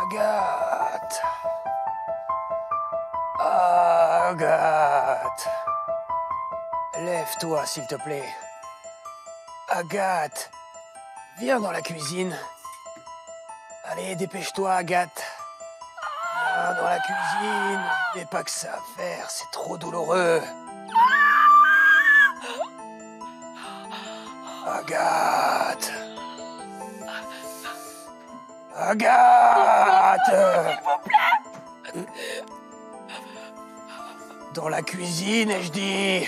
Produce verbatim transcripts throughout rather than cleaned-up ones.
Agathe. Agathe. Lève-toi, s'il te plaît. Agathe. Viens dans la cuisine. Allez, dépêche-toi, Agathe. Viens dans la cuisine. Il n'y a pas que ça à faire, c'est trop douloureux. Agathe. Agathe. S'il vous plaît. Dans la cuisine, ai-je dit.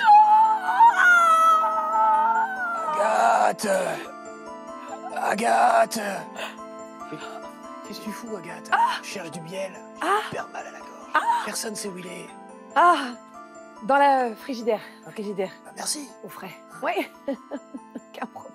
Agathe. Agathe. Qu'est-ce que tu fous, Agathe? Ah. Je cherche du miel. J'ai Ah. hyper mal à la gorge. Ah. Personne sait où il est. Ah, dans la frigidaire. Frigidaire. Ah, merci. Au frais. Oui. Aucun problème.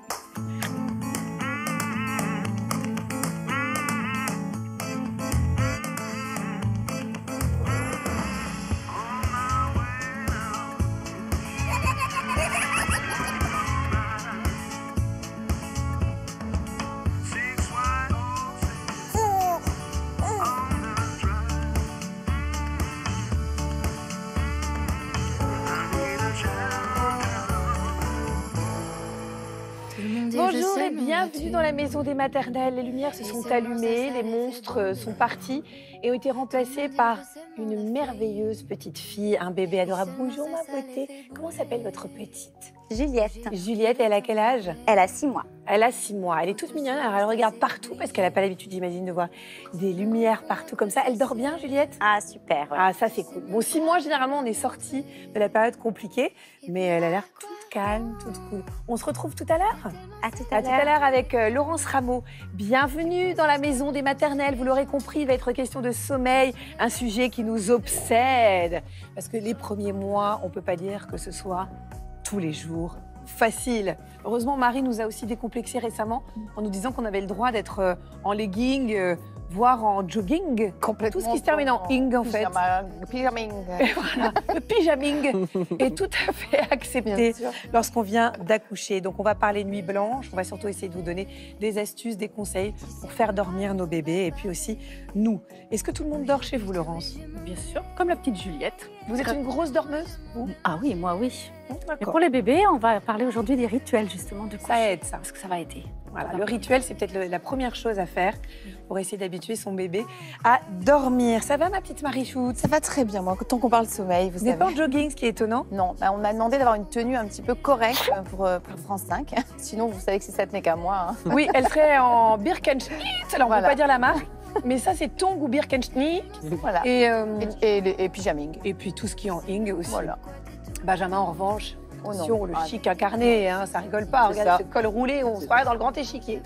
Bonjour et bienvenue dans la maison des maternelles. Les lumières se sont allumées, les monstres sont partis et ont été remplacés par une merveilleuse petite fille, un bébé adorable. Bonjour ma beauté, comment s'appelle votre petite? Juliette. Juliette, elle a quel âge? Elle a six mois. Elle a six mois, elle est toute mignonne, alors elle regarde partout parce qu'elle n'a pas l'habitude, j'imagine, de voir des lumières partout comme ça. Elle dort bien, Juliette? Ah, super. Ouais. Ah, ça c'est cool. Bon, six mois, généralement, on est sorti de la période compliquée, mais elle a l'air toute calme, toute cool. On se retrouve tout à l'heure? À tout à, À tout à l'heure avec euh, Laurence Rameau. Bienvenue dans la maison des maternelles. Vous l'aurez compris, il va être question de sommeil, un sujet qui nous obsède. Parce que les premiers mois, on ne peut pas dire que ce soit tous les jours facile. Heureusement, Marie nous a aussi décomplexé récemment en nous disant qu'on avait le droit d'être euh, en legging, euh, voire en jogging. Complètement. Tout ce qui se termine en ing, en fait. Pyjama, pyjaming. Et voilà, le pyjaming est tout à fait accepté lorsqu'on vient d'accoucher. Donc, on va parler nuit blanche. On va surtout essayer de vous donner des astuces, des conseils pour faire dormir nos bébés et puis aussi nous. Est-ce que tout le monde dort chez vous, Laurence? Bien sûr, comme la petite Juliette. Vous êtes une grosse dormeuse, vous? Ah oui, moi oui. Bon, Mais d'accord. pour les bébés, on va parler aujourd'hui des rituels justement de coucher. Ça aide, ça. Parce que ça va aider. Voilà, le rituel, c'est peut-être le- la première chose à faire pour essayer d'habituer son bébé à dormir. Ça va, ma petite Marie-Choute? Ça va très bien, moi, tant qu'on parle sommeil, vous Vous n'êtes pas savez. en jogging, ce qui est étonnant. Non, bah, on m'a demandé d'avoir une tenue un petit peu correcte pour, euh, pour France cinq. Sinon, vous savez que si ça tenait qu'à moi. Hein. Oui, elle serait en Birkenschnitt. Alors, on ne Voilà. peut pas dire la marque, mais ça, c'est Tong ou Birkenschnitt. Voilà. Et, euh, Et, et, les- et pyjaming. et puis tout ce qui est en ing aussi. Voilà. Benjamin, en revanche, Oh non. attention, le Ah, chic incarné, hein, ça rigole pas. C'est Regarde ça. ce col roulé, on se croirait dans le grand échiquier.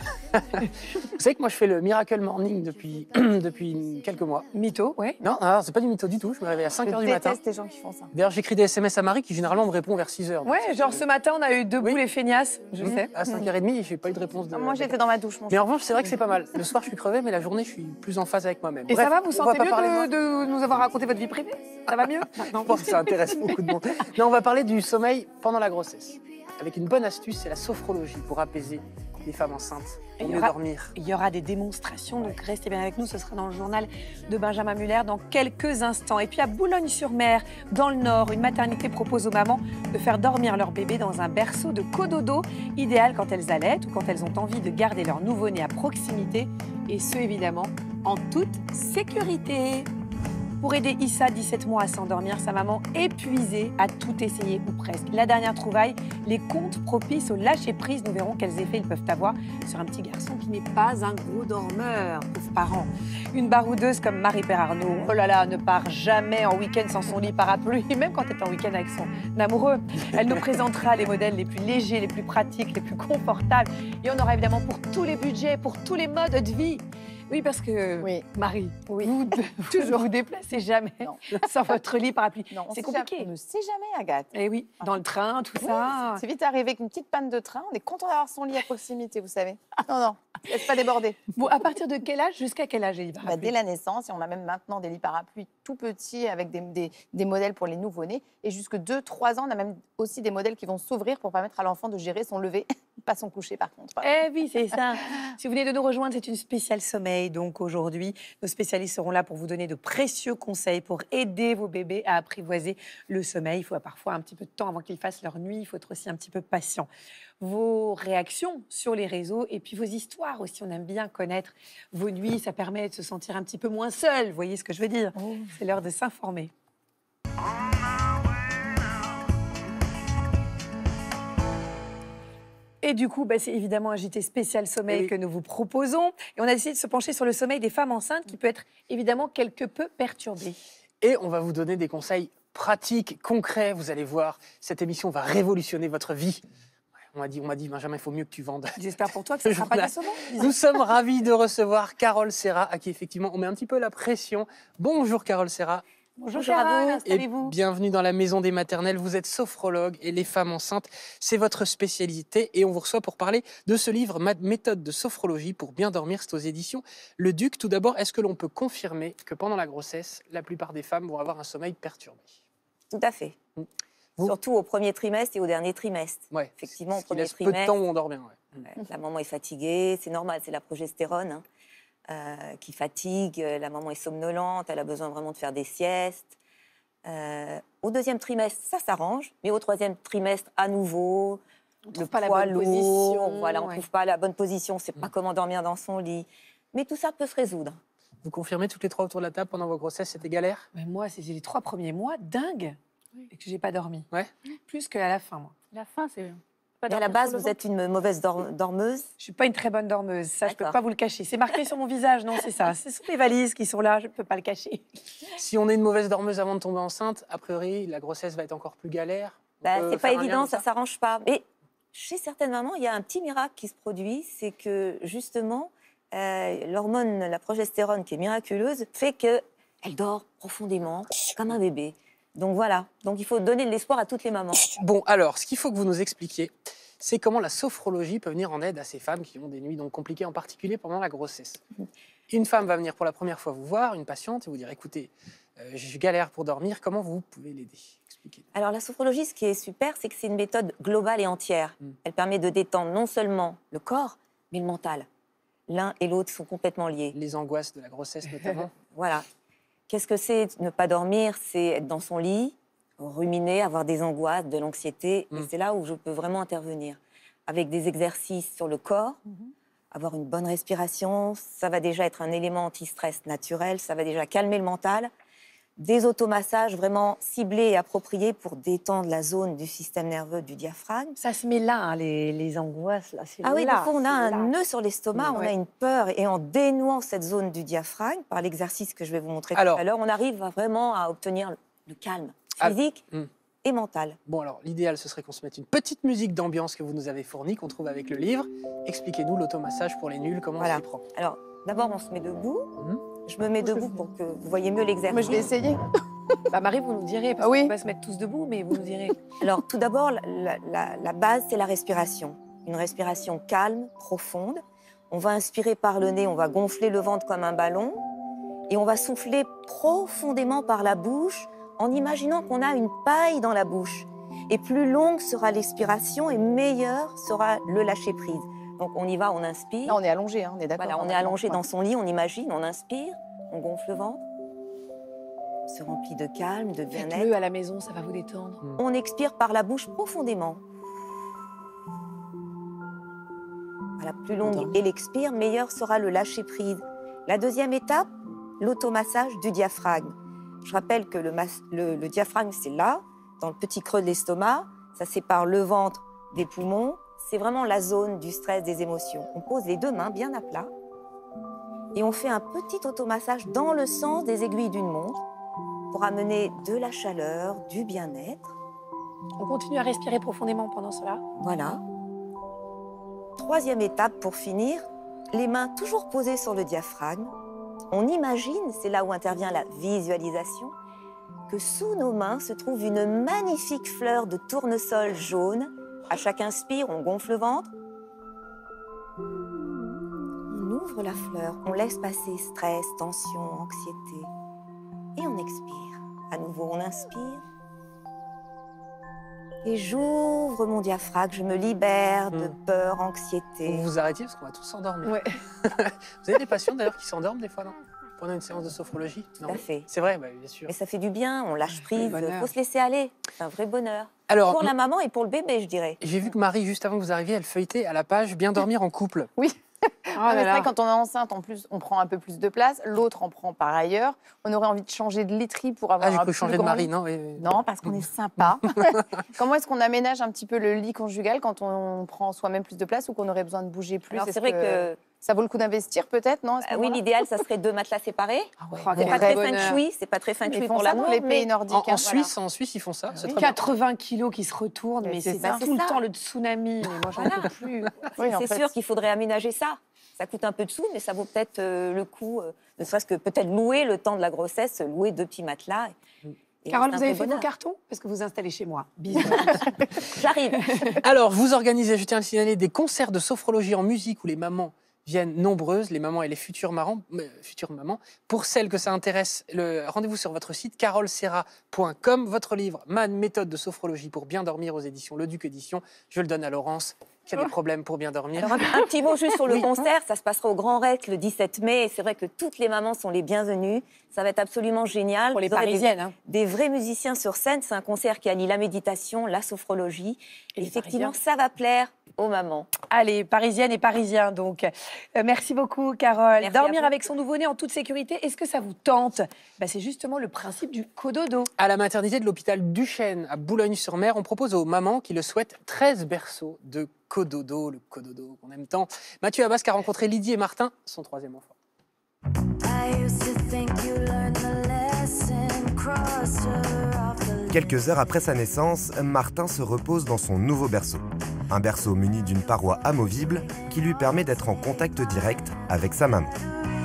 Vous savez que moi, je fais le Miracle Morning depuis, depuis quelques mois. Mytho, oui. Non, non, c'est pas du mytho du tout. Je me réveille à cinq heures Je du matin. déteste les gens qui font ça. D'ailleurs, j'écris des S M S à Marie qui généralement me répond vers six heures. Ouais, genre ce matin, on a eu debout Oui. les feignasses, je Mmh. sais. À cinq heures trente, j'ai pas eu de réponse de. Ah, moi, j'étais dans ma douche, mon Mais en revanche, c'est vrai que c'est pas mal. Le soir, je suis crevé, mais la journée, je suis plus en phase avec moi-même. Et Bref, ça va, vous on sentez pas mieux parler de moi. de, de nous avoir raconté votre vie privée? Ça va mieux? Je pense que ça intéresse beaucoup de monde. Non, on va parler du sommeil pendant la grossesse. Avec une bonne astuce, c'est la sophrologie pour apaiser les femmes enceintes, pour Il y mieux aura- dormir. Il y aura des démonstrations, donc restez bien avec nous. Ce sera dans le journal de Benjamin Muller dans quelques instants. Et puis à Boulogne-sur-Mer, dans le Nord, une maternité propose aux mamans de faire dormir leur bébé dans un berceau de cododo, idéal quand elles allaitent ou quand elles ont envie de garder leur nouveau-né à proximité. Et ce, évidemment, en toute sécurité. Pour aider Issa, dix-sept mois, à s'endormir, sa maman épuisée a tout essayé, ou presque. La dernière trouvaille, les contes propices au lâcher-prise. Nous verrons quels effets ils peuvent avoir sur un petit garçon qui n'est pas un gros dormeur, pauvres parents. Une baroudeuse comme Marie-Père Arnaud, oh là là, ne part jamais en week-end sans son lit parapluie, même quand elle est en week-end avec son amoureux. Elle nous présentera les modèles les plus légers, les plus pratiques, les plus confortables. Et on aura évidemment pour tous les budgets, pour tous les modes de vie. Oui, parce que, Oui. Marie, Oui. vous toujours vous déplacez jamais Non. sans votre lit parapluie. Non, on C'est sait jamais- compliqué. On ne sait jamais, Agathe. Eh oui, dans le train, tout Oui, ça. C'est vite arrivé avec une petite panne de train. On est content d'avoir son lit à proximité, vous savez. Non, non, laisse pas déborder. Bon, à partir de quel âge jusqu'à quel âge, Eva? Bah, dès la naissance, et on a même maintenant des lits parapluies tout petits avec des, des- des modèles pour les nouveau-nés. Et jusque deux trois ans, on a même aussi des modèles qui vont s'ouvrir pour permettre à l'enfant de gérer son lever. pas son coucher par contre. Eh oui, c'est ça. Si vous venez de nous rejoindre, c'est une spéciale sommeil. Donc aujourd'hui, nos spécialistes seront là pour vous donner de précieux conseils pour aider vos bébés à apprivoiser le sommeil. Il faut parfois un petit peu de temps avant qu'ils fassent leur nuit. Il faut être aussi un petit peu patient. Vos réactions sur les réseaux et puis vos histoires aussi. On aime bien connaître vos nuits. Ça permet de se sentir un petit peu moins seul. Vous voyez ce que je veux dire? Oh. C'est l'heure de s'informer. Et du coup, bah, c'est évidemment un J T spécial sommeil oui. que nous vous proposons. Et on a décidé de se pencher sur le sommeil des femmes enceintes qui peut être évidemment quelque peu perturbé. Et on va vous donner des conseils pratiques, concrets. Vous allez voir, cette émission va révolutionner votre vie. On m'a dit, on m'a dit, Benjamin, il faut mieux que tu vendes. J'espère pour toi que ça ne sera pas décevant. Nous sommes ravis de recevoir Carole Serra, à qui effectivement on met un petit peu la pression. Bonjour Carole Serra. Bonjour, Bonjour Carole, installez-vous. Bienvenue dans la Maison des Maternelles. Vous êtes sophrologue et les femmes enceintes, c'est votre spécialité. Et on vous reçoit pour parler de ce livre, Méthode de sophrologie pour bien dormir. C'est aux éditions Le Duc. Tout d'abord, est-ce que l'on peut confirmer que pendant la grossesse, la plupart des femmes vont avoir un sommeil perturbé? Tout à fait. Vous Surtout au premier trimestre et au dernier trimestre. Ouais, effectivement, au premier laisse trimestre. Peu de temps où on dort bien. Ouais. La maman est fatiguée, c'est normal, c'est la progestérone. Hein. Euh, qui fatigue, la maman est somnolente, elle a besoin vraiment de faire des siestes. Euh, au deuxième trimestre, ça s'arrange, mais au troisième trimestre, à nouveau, on le poids lourd, voilà, on ne ouais. trouve pas la bonne position, on ne sait pas mmh. comment dormir dans son lit. Mais tout ça peut se résoudre. Vous confirmez toutes les trois autour de la table pendant vos grossesses, c'était galère? Mais moi, c'est les trois premiers mois, dingue, oui. et que je n'ai pas dormi. Ouais. Plus qu'à la fin, moi. La fin, c'est... Et à la base, vous êtes une mauvaise dor dormeuse? Je ne suis pas une très bonne dormeuse, ça, je ne peux pas vous le cacher. C'est marqué sur mon visage, non, c'est ça. Ce sont les valises qui sont là, je ne peux pas le cacher. Si on est une mauvaise dormeuse avant de tomber enceinte, a priori, la grossesse va être encore plus galère. Bah, c'est pas évident, ça ne s'arrange pas. Mais chez certaines mamans, il y a un petit miracle qui se produit, c'est que justement, euh, l'hormone, la progestérone, qui est miraculeuse, fait qu'elle dort profondément, comme un bébé. Donc voilà, donc il faut donner de l'espoir à toutes les mamans. Bon, alors, ce qu'il faut que vous nous expliquiez, c'est comment la sophrologie peut venir en aide à ces femmes qui ont des nuits donc compliquées, en particulier pendant la grossesse. Une femme va venir pour la première fois vous voir, une patiente, et vous dire, écoutez, euh, je galère pour dormir, comment vous pouvez l'aider? Expliquez-nous. Alors la sophrologie, ce qui est super, c'est que c'est une méthode globale et entière. Mm. Elle permet de détendre non seulement le corps, mais le mental. L'un et l'autre sont complètement liés. Les angoisses de la grossesse notamment. Voilà. Qu'est-ce que c'est ne pas dormir? C'est être dans son lit, ruminer, avoir des angoisses, de l'anxiété. Mmh. Et c'est là où je peux vraiment intervenir. Avec des exercices sur le corps, mmh. avoir une bonne respiration, ça va déjà être un élément anti-stress naturel, ça va déjà calmer le mental. Des automassages vraiment ciblés et appropriés pour détendre la zone du système nerveux du diaphragme. Ça se met là, hein, les, les angoisses. Là, ah oui, là, des fois, on a un là. nœud sur l'estomac, mmh, on ouais. a une peur. Et en dénouant cette zone du diaphragme, par l'exercice que je vais vous montrer alors, tout à l'heure, on arrive vraiment à obtenir le calme physique ah, mmh. et mental. Bon, alors, l'idéal, ce serait qu'on se mette une petite musique d'ambiance que vous nous avez fournie, qu'on trouve avec le livre. Expliquez-nous l'automassage pour les nuls, comment voilà. on s'y prend. Alors, d'abord, on se met debout. Mmh. Je me mets debout pour que vous voyez mieux l'exercice. Mais je vais essayer. Bah Marie, vous nous direz, parce ah oui. qu'on va se mettre tous debout, mais vous nous direz. Alors, tout d'abord, la, la, la base, c'est la respiration. Une respiration calme, profonde. On va inspirer par le nez, on va gonfler le ventre comme un ballon. Et on va souffler profondément par la bouche, en imaginant qu'on a une paille dans la bouche. Et plus longue sera l'expiration, et meilleur sera le lâcher-prise. Donc, on y va, on inspire. Là, on est allongé, hein, on est d'accord. Voilà, on est allongé dans son lit, on imagine, on inspire, on gonfle le ventre. On se remplit de calme, de bien-être. Faites-le à la maison, ça va vous détendre. Mmh. On expire par la bouche profondément. Voilà, plus longue est l'expire, meilleur sera le lâcher-prise. La deuxième étape, l'automassage du diaphragme. Je rappelle que le, le, le diaphragme, c'est là, dans le petit creux de l'estomac. Ça sépare le ventre des poumons. C'est vraiment la zone du stress, des émotions. On pose les deux mains bien à plat et on fait un petit automassage dans le sens des aiguilles d'une montre pour amener de la chaleur, du bien-être. On continue à respirer profondément pendant cela. Voilà. Troisième étape pour finir, les mains toujours posées sur le diaphragme. On imagine, c'est là où intervient la visualisation, que sous nos mains se trouve une magnifique fleur de tournesol jaune. À chaque inspire, on gonfle le ventre. On ouvre la fleur, on laisse passer stress, tension, anxiété. Et on expire. À nouveau, on inspire. Et j'ouvre mon diaphragme, je me libère de Mm. peur, Vous anxiété. vous arrêtiez parce qu'on va tous s'endormir. Ouais. Vous avez des patients d'ailleurs qui s'endorment des fois, non? Pendant une séance de sophrologie? Tout à fait. C'est vrai, bah, bien sûr. Mais ça fait du bien, on lâche prise, bonheur. il faut se laisser aller. C'est un vrai bonheur. Alors, Pour la maman et pour le bébé, je dirais. j'ai vu que Marie, juste avant que vous arriviez, elle feuilletait à la page Bien dormir en couple. Oh Ah, mais là c'est vrai, là. quand on est enceinte, en plus, on prend un peu plus de place. L'autre en prend par ailleurs. On aurait envie de changer de literie pour avoir Ah, j'ai un cru plus changer de grand mari, lit. non? Oui, oui. Non, parce qu'on est sympa. Comment est-ce qu'on aménage un petit peu le lit conjugal quand on prend soi-même plus de place ou qu'on aurait besoin de bouger plus? Alors Est-ce c'est vrai que, ça vaut le coup d'investir peut-être, non à ce euh, oui, moment-là l'idéal, ça serait deux matelas séparés. Ah ouais, C'est quel pas très bonheur. feng shui, c'est pas très feng Ils shui font pour ça l'amour, dans les pays mais nordiques. En, hein. en Suisse, en Suisse, ils font ça. C'est très bien. quatre-vingts kilos qui se retournent, Mais mais c'est c'est ça. pas C'est tout le ça. temps le tsunami. Mais moi, j'en Voilà. peux plus. Oui, en c'est fait. sûr qu'il faudrait aménager ça. Ça coûte un peu de sous, mais ça vaut peut-être euh, le coup, euh, ne serait-ce que peut-être louer le temps de la grossesse, louer deux petits matelas. Et Carole, c'est un vous avez vrai fait vos bonheur. cartons? Parce que vous installez chez moi. Bisous. J'arrive. Alors, vous organisez, je tiens à le signaler, des concerts de sophrologie en musique où les mamans viennent nombreuses, les mamans et les futures, marrants, euh, futures mamans. Pour celles que ça intéresse, le rendez-vous sur votre site carole serra point com. Votre livre, Ma méthode de sophrologie pour bien dormir aux éditions Le Duc Édition. Je le donne à Laurence, qui a des problèmes pour bien dormir. Alors, un, un petit mot juste sur le Oui. concert. Ça se passera au Grand Rex le dix-sept mai. Et c'est vrai que toutes les mamans sont les bienvenues. Ça va être absolument génial. Pour les Vous aurez des- Parisiennes. hein. Des vrais musiciens sur scène. C'est un concert qui allie la méditation, la sophrologie. Et les Effectivement, Parisiens. ça va plaire aux mamans. Allez, Parisiennes et Parisiens, donc. Euh, merci beaucoup, Carole. Merci à Dormir vous. avec son nouveau-né en toute sécurité, est-ce que ça vous tente? Ben, c'est justement le principe du cododo. À la maternité de l'hôpital Duchesne à Boulogne-sur-Mer, on propose aux mamans qui le souhaitent treize berceaux de cododo, le cododo qu'on aime tant. Mathieu Abbas qui a rencontré Lydie et Martin, son troisième enfant. Quelques heures après sa naissance, Martin se repose dans son nouveau berceau. Un berceau muni d'une paroi amovible qui lui permet d'être en contact direct avec sa maman.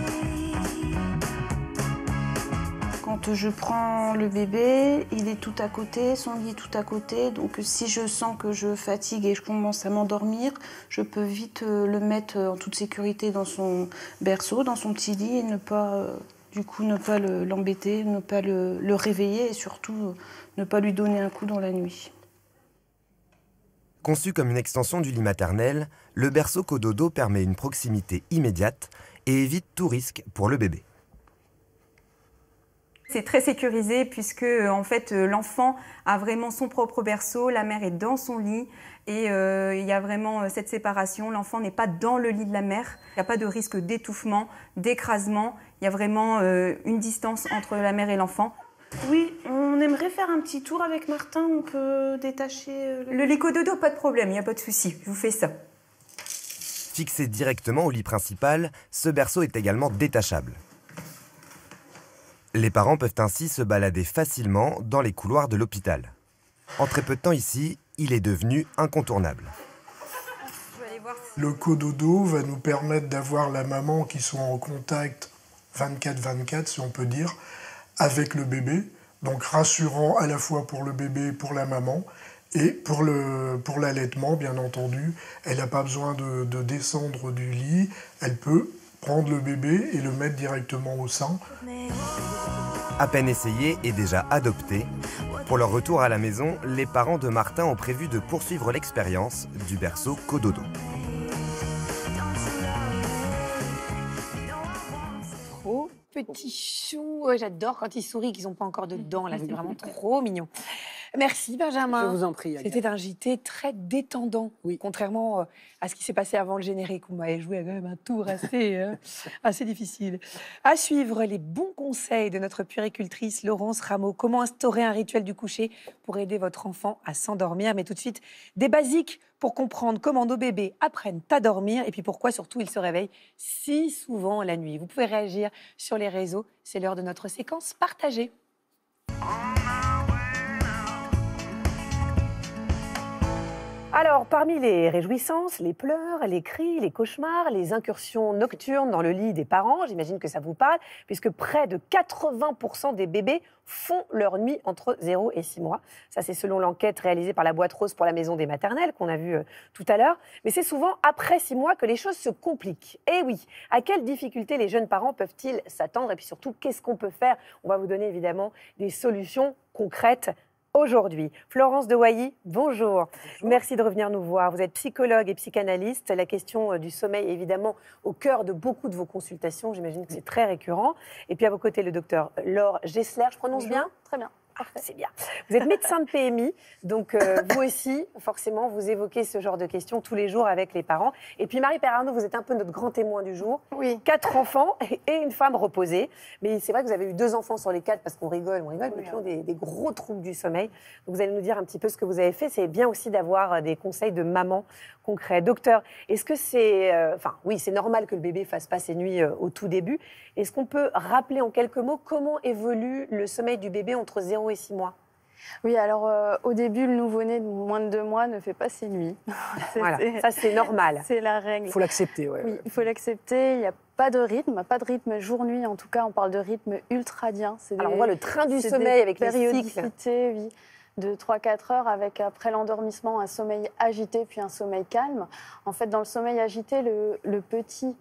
Quand je prends le bébé, il est tout à côté, son lit est tout à côté. Donc si je sens que je fatigue et je commence à m'endormir, je peux vite euh, le mettre en toute sécurité dans son berceau, dans son petit lit et ne pas, euh, du coup, ne pas le- l'embêter, ne pas le, le réveiller et surtout euh, ne pas lui donner un coup dans la nuit. Conçu comme une extension du lit maternel, le berceau cododo permet une proximité immédiate et évite tout risque pour le bébé. C'est très sécurisé puisque en fait l'enfant a vraiment son propre berceau, la mère est dans son lit et euh, il y a vraiment euh, cette séparation. L'enfant n'est pas dans le lit de la mère, il n'y a pas de risque d'étouffement, d'écrasement. Il y a vraiment euh, une distance entre la mère et l'enfant. Oui, on aimerait faire un petit tour avec Martin, on peut détacher euh, le... Le lit cododo, pas de problème, il n'y a pas de souci, je vous fais ça. Fixé directement au lit principal, ce berceau est également détachable. Les parents peuvent ainsi se balader facilement dans les couloirs de l'hôpital. En très peu de temps ici, il est devenu incontournable. Le cododo va nous permettre d'avoir la maman qui soit en contact vingt-quatre vingt-quatre, si on peut dire, avec le bébé. Donc rassurant à la fois pour le bébé, pour la maman. Et pour le, pour l'allaitement, bien entendu, elle n'a pas besoin de, de descendre du lit. Elle peut prendre le bébé et le mettre directement au sein. À peine essayé et déjà adopté, pour leur retour à la maison, les parents de Martin ont prévu de poursuivre l'expérience du berceau cododo. Trop petit chou. Ouais, j'adore quand ils sourient, qu'ils n'ont pas encore de dents. Là, c'est vraiment trop mignon. Merci, Benjamin. Je vous en prie, Agathe. C'était un J T très détendant, Oui. contrairement euh, à ce qui s'est passé avant le générique, où on m'avait joué quand même un tour assez, euh, assez difficile. À suivre, les bons conseils de notre puéricultrice Laurence Rameau. Comment instaurer un rituel du coucher pour aider votre enfant à s'endormir. Mais tout de suite, des basiques pour comprendre comment nos bébés apprennent à dormir et puis pourquoi surtout ils se réveillent si souvent la nuit. Vous pouvez réagir sur les réseaux. C'est l'heure de notre séquence partagée. Alors, parmi les réjouissances, les pleurs, les cris, les cauchemars, les incursions nocturnes dans le lit des parents, j'imagine que ça vous parle, puisque près de quatre-vingts pour cent des bébés font leur nuit entre zéro et six mois. Ça, c'est selon l'enquête réalisée par la Boîte Rose pour la Maison des Maternelles, qu'on a vue euh, tout à l'heure. Mais c'est souvent après six mois que les choses se compliquent. Et oui, à quelles difficultés les jeunes parents peuvent-ils s'attendre? Et puis surtout, qu'est-ce qu'on peut faire? On va vous donner évidemment des solutions concrètes aujourd'hui. Florence de Wailly, bonjour. bonjour. Merci de revenir nous voir. Vous êtes psychologue et psychanalyste. La question du sommeil est évidemment au cœur de beaucoup de vos consultations. J'imagine que c'est très récurrent. Et puis à vos côtés, le docteur Laure Gessler. Je prononce bonjour. Bien ? Très bien. Ah, c'est bien. Vous êtes médecin de P M I, donc euh, vous aussi, forcément, vous évoquez ce genre de questions tous les jours avec les parents. Et puis Marie-Père Arnaud, vous êtes un peu notre grand témoin du jour. Oui. Quatre enfants et une femme reposée. Mais c'est vrai que vous avez eu deux enfants sur les quatre parce qu'on rigole, on rigole, mais qui ont des, des gros troubles du sommeil. Donc vous allez nous dire un petit peu ce que vous avez fait. C'est bien aussi d'avoir des conseils de maman concrets. Docteur, est-ce que c'est... Euh, enfin, oui, c'est normal que le bébé fasse pas ses nuits euh, au tout début. Est-ce qu'on peut rappeler en quelques mots comment évolue le sommeil du bébé entre zéro et six mois ? Oui, alors euh, au début, le nouveau-né de moins de deux mois ne fait pas ses nuits. Voilà, ça c'est normal. C'est la règle. Il faut l'accepter, ouais. Oui, il faut l'accepter. Il n'y a pas de rythme, pas de rythme jour-nuit. En tout cas, on parle de rythme ultradien. Alors des, on voit le train du sommeil avec les périodicités, oui, de trois à quatre heures avec après l'endormissement un sommeil agité puis un sommeil calme. En fait, dans le sommeil agité, le, le petit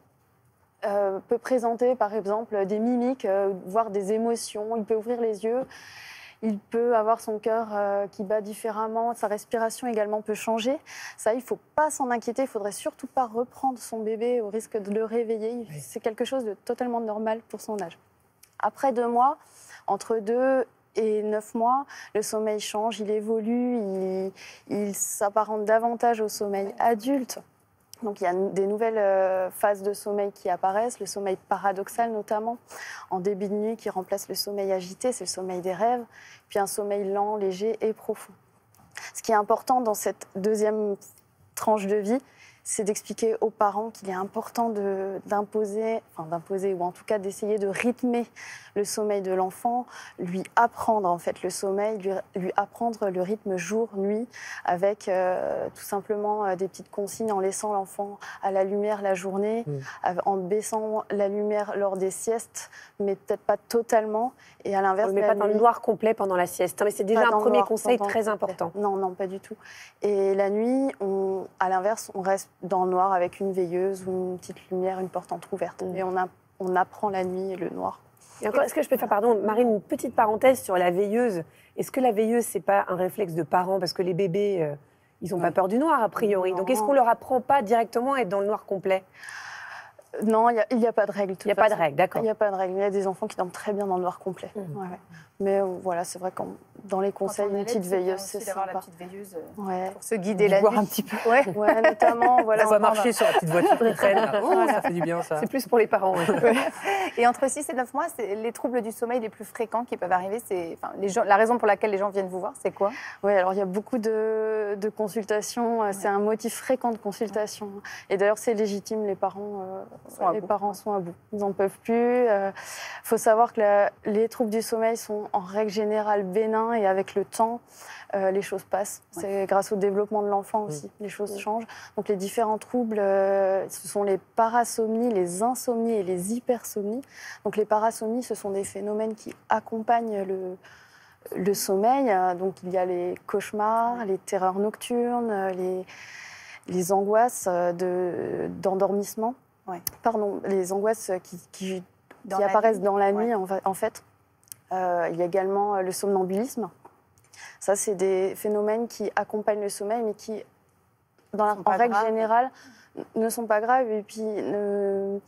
euh, peut présenter par exemple des mimiques, euh, voire des émotions. Il peut ouvrir les yeux. Il peut avoir son cœur euh, qui bat différemment, sa respiration également peut changer. Ça, il ne faut pas s'en inquiéter, il ne faudrait surtout pas reprendre son bébé au risque de le réveiller. Oui. C'est quelque chose de totalement normal pour son âge. Après deux mois, entre deux et neuf mois, le sommeil change, il évolue, il, il s'apparente davantage au sommeil adulte. Donc il y a des nouvelles euh, phases de sommeil qui apparaissent, le sommeil paradoxal notamment, en début de nuit qui remplace le sommeil agité, c'est le sommeil des rêves, puis un sommeil lent, léger et profond. Ce qui est important dans cette deuxième tranche de vie, c'est d'expliquer aux parents qu'il est important de, d'imposer, enfin d'imposer ou en tout cas d'essayer de rythmer le sommeil de l'enfant, lui apprendre en fait le sommeil, lui, lui apprendre le rythme jour-nuit avec euh, tout simplement euh, des petites consignes en laissant l'enfant à la lumière la journée, mmh. en baissant la lumière lors des siestes, mais peut-être pas totalement. Et à l'inverse, on ne met pas nuit, dans le noir complet pendant la sieste. Mais c'est déjà un premier noir, conseil très complet. Important. Non, non, pas du tout. Et la nuit, on, à l'inverse, on reste dans le noir avec une veilleuse ou une petite lumière, une porte entrouverte. Mmh. Et on, a, on apprend la nuit et le noir. Et encore, est-ce que je peux faire, pardon, Marine, une petite parenthèse sur la veilleuse. Est-ce que la veilleuse, c'est pas un réflexe de parents? Parce que les bébés, euh, ils n'ont ouais. pas peur du noir, a priori. Non. Donc, est-ce qu'on leur apprend pas directement à être dans le noir complet? Non, il n'y a, a pas de règle. Il n'y a pas de règle, d'accord. Il n'y a pas de règle. Il y a des enfants qui dorment très bien dans le noir complet. Mmh. Ouais, ouais. Mais euh, voilà, c'est vrai que dans les conseils, une petite veilleuse, c'est sympa. La petite veilleuse euh, ouais. pour se guider la nuit. un petit peu. Ouais, ouais notamment. Voilà, on va marcher sur la petite voiture qui traîne. Oh, voilà. Ça fait du bien, ça. C'est plus pour les parents. Ouais. Ouais. Et entre six et neuf mois, c'est les troubles du sommeil les plus fréquents qui peuvent arriver. C'est, enfin, les gens, la raison pour laquelle les gens viennent vous voir, c'est quoi? Oui, alors il y a beaucoup de, de consultations. Ouais. C'est un motif fréquent de consultation. Ouais. Et d'ailleurs, c'est légitime. Les parents, euh, sont, les parents sont à bout. Ils n'en peuvent plus. Il euh, faut savoir que la, les troubles du sommeil sont en règle générale bénin et avec le temps, euh, les choses passent. Ouais. C'est grâce au développement de l'enfant aussi, mmh. les choses mmh. changent. Donc les différents troubles, euh, ce sont les parasomnies, les insomnies et les hypersomnies. Donc les parasomnies, ce sont des phénomènes qui accompagnent le, le sommeil. Donc il y a les cauchemars, les terreurs nocturnes, les, les angoisses de, d'endormissement. Ouais. Pardon, les angoisses qui, qui, qui apparaissent nuit. dans la nuit, ouais. en fait. Euh, il y a également le somnambulisme. Ça, c'est des phénomènes qui accompagnent le sommeil, mais qui, dans la, en règle graves. générale, ne sont pas graves et puis ne,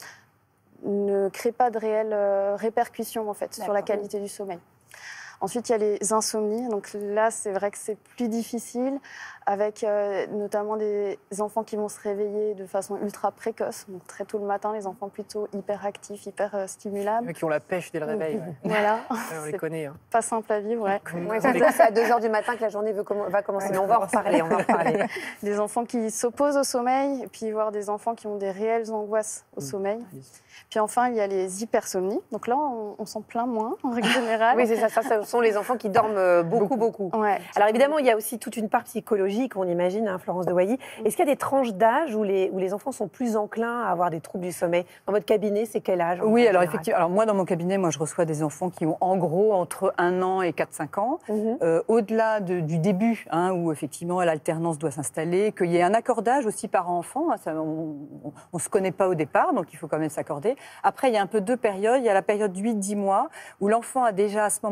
ne créent pas de réelles euh, répercussions en fait, sur la qualité du sommeil. Ensuite, il y a les insomnies. Donc là, c'est vrai que c'est plus difficile, avec euh, notamment des enfants qui vont se réveiller de façon ultra précoce, donc très tôt le matin, les enfants plutôt hyperactifs, hyper euh, stimulables. Qui ont la pêche dès le réveil. Ouais. Voilà. Ouais, on les connaît. Hein. Pas simple à vivre, ouais. ouais c'est à deux heures du matin que la journée veut com- va commencer. Ouais, mais on va en reparler, on va en reparler. Des enfants qui s'opposent au sommeil, et puis voir des enfants qui ont des réelles angoisses au mmh. sommeil. Puis enfin, il y a les hypersomnies. Donc là, on, on s'en plaint moins, en règle générale. Oui, c'est ça, ça. Ce sont les enfants qui dorment beaucoup, beaucoup. Ouais. Alors évidemment, il y a aussi toute une part psychologique, on imagine, hein, Florence de Wailly. Est-ce qu'il y a des tranches d'âge où les, où les enfants sont plus enclins à avoir des troubles du sommeil? Dans votre cabinet, c'est quel âge? Oui, alors effectivement. Alors moi, dans mon cabinet, moi, je reçois des enfants qui ont en gros entre un an et quatre cinq ans. Mm-hmm. Euh, au-delà de, du début, hein, où effectivement l'alternance doit s'installer, qu'il y ait un accordage aussi parent-enfant. Hein, ça, on ne se connaît pas au départ, donc il faut quand même s'accorder. Après, il y a un peu deux périodes. Il y a la période huit dix mois, où l'enfant a déjà à ce moment-là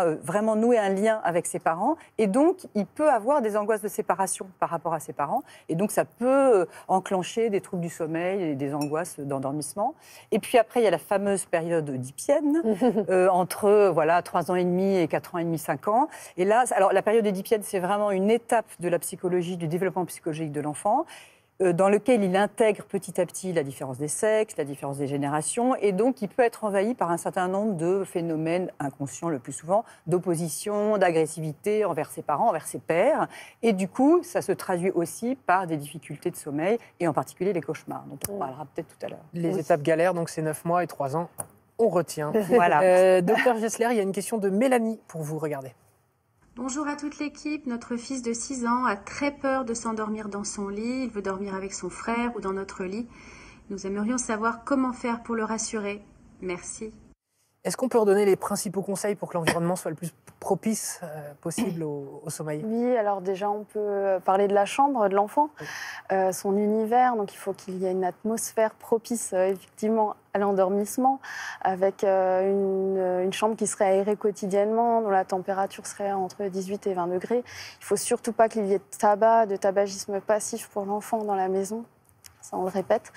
euh, vraiment nouer un lien avec ses parents. Et donc, il peut avoir des angoisses de séparation par rapport à ses parents. Et donc, ça peut euh, enclencher des troubles du sommeil et des angoisses d'endormissement. Et puis après, il y a la fameuse période oedipienne, euh, entre voilà, trois ans et demi et quatre ans et demi, cinq ans. Et là, alors, la période oedipienne, c'est vraiment une étape de la psychologie, du développement psychologique de l'enfant, dans lequel il intègre petit à petit la différence des sexes, la différence des générations, et donc il peut être envahi par un certain nombre de phénomènes inconscients le plus souvent, d'opposition, d'agressivité envers ses parents, envers ses pairs, et du coup, ça se traduit aussi par des difficultés de sommeil, et en particulier les cauchemars, dont on parlera peut-être tout à l'heure. Les Oui. étapes galères, donc c'est neuf mois et trois ans, on retient. Voilà. Euh, docteur Gessler, il y a une question de Mélanie pour vous, regardez. Bonjour à toute l'équipe. Notre fils de six ans a très peur de s'endormir dans son lit. Il veut dormir avec son frère ou dans notre lit. Nous aimerions savoir comment faire pour le rassurer. Merci. Est-ce qu'on peut redonner les principaux conseils pour que l'environnement soit le plus propice euh, possible au, au sommeil? Oui, alors déjà, on peut parler de la chambre de l'enfant, euh, son univers. Donc, il faut qu'il y ait une atmosphère propice, euh, effectivement, à l'endormissement, avec euh, une, une chambre qui serait aérée quotidiennement, dont la température serait entre dix-huit et vingt degrés. Il ne faut surtout pas qu'il y ait de tabac, de tabagisme passif pour l'enfant dans la maison. Ça, on le répète.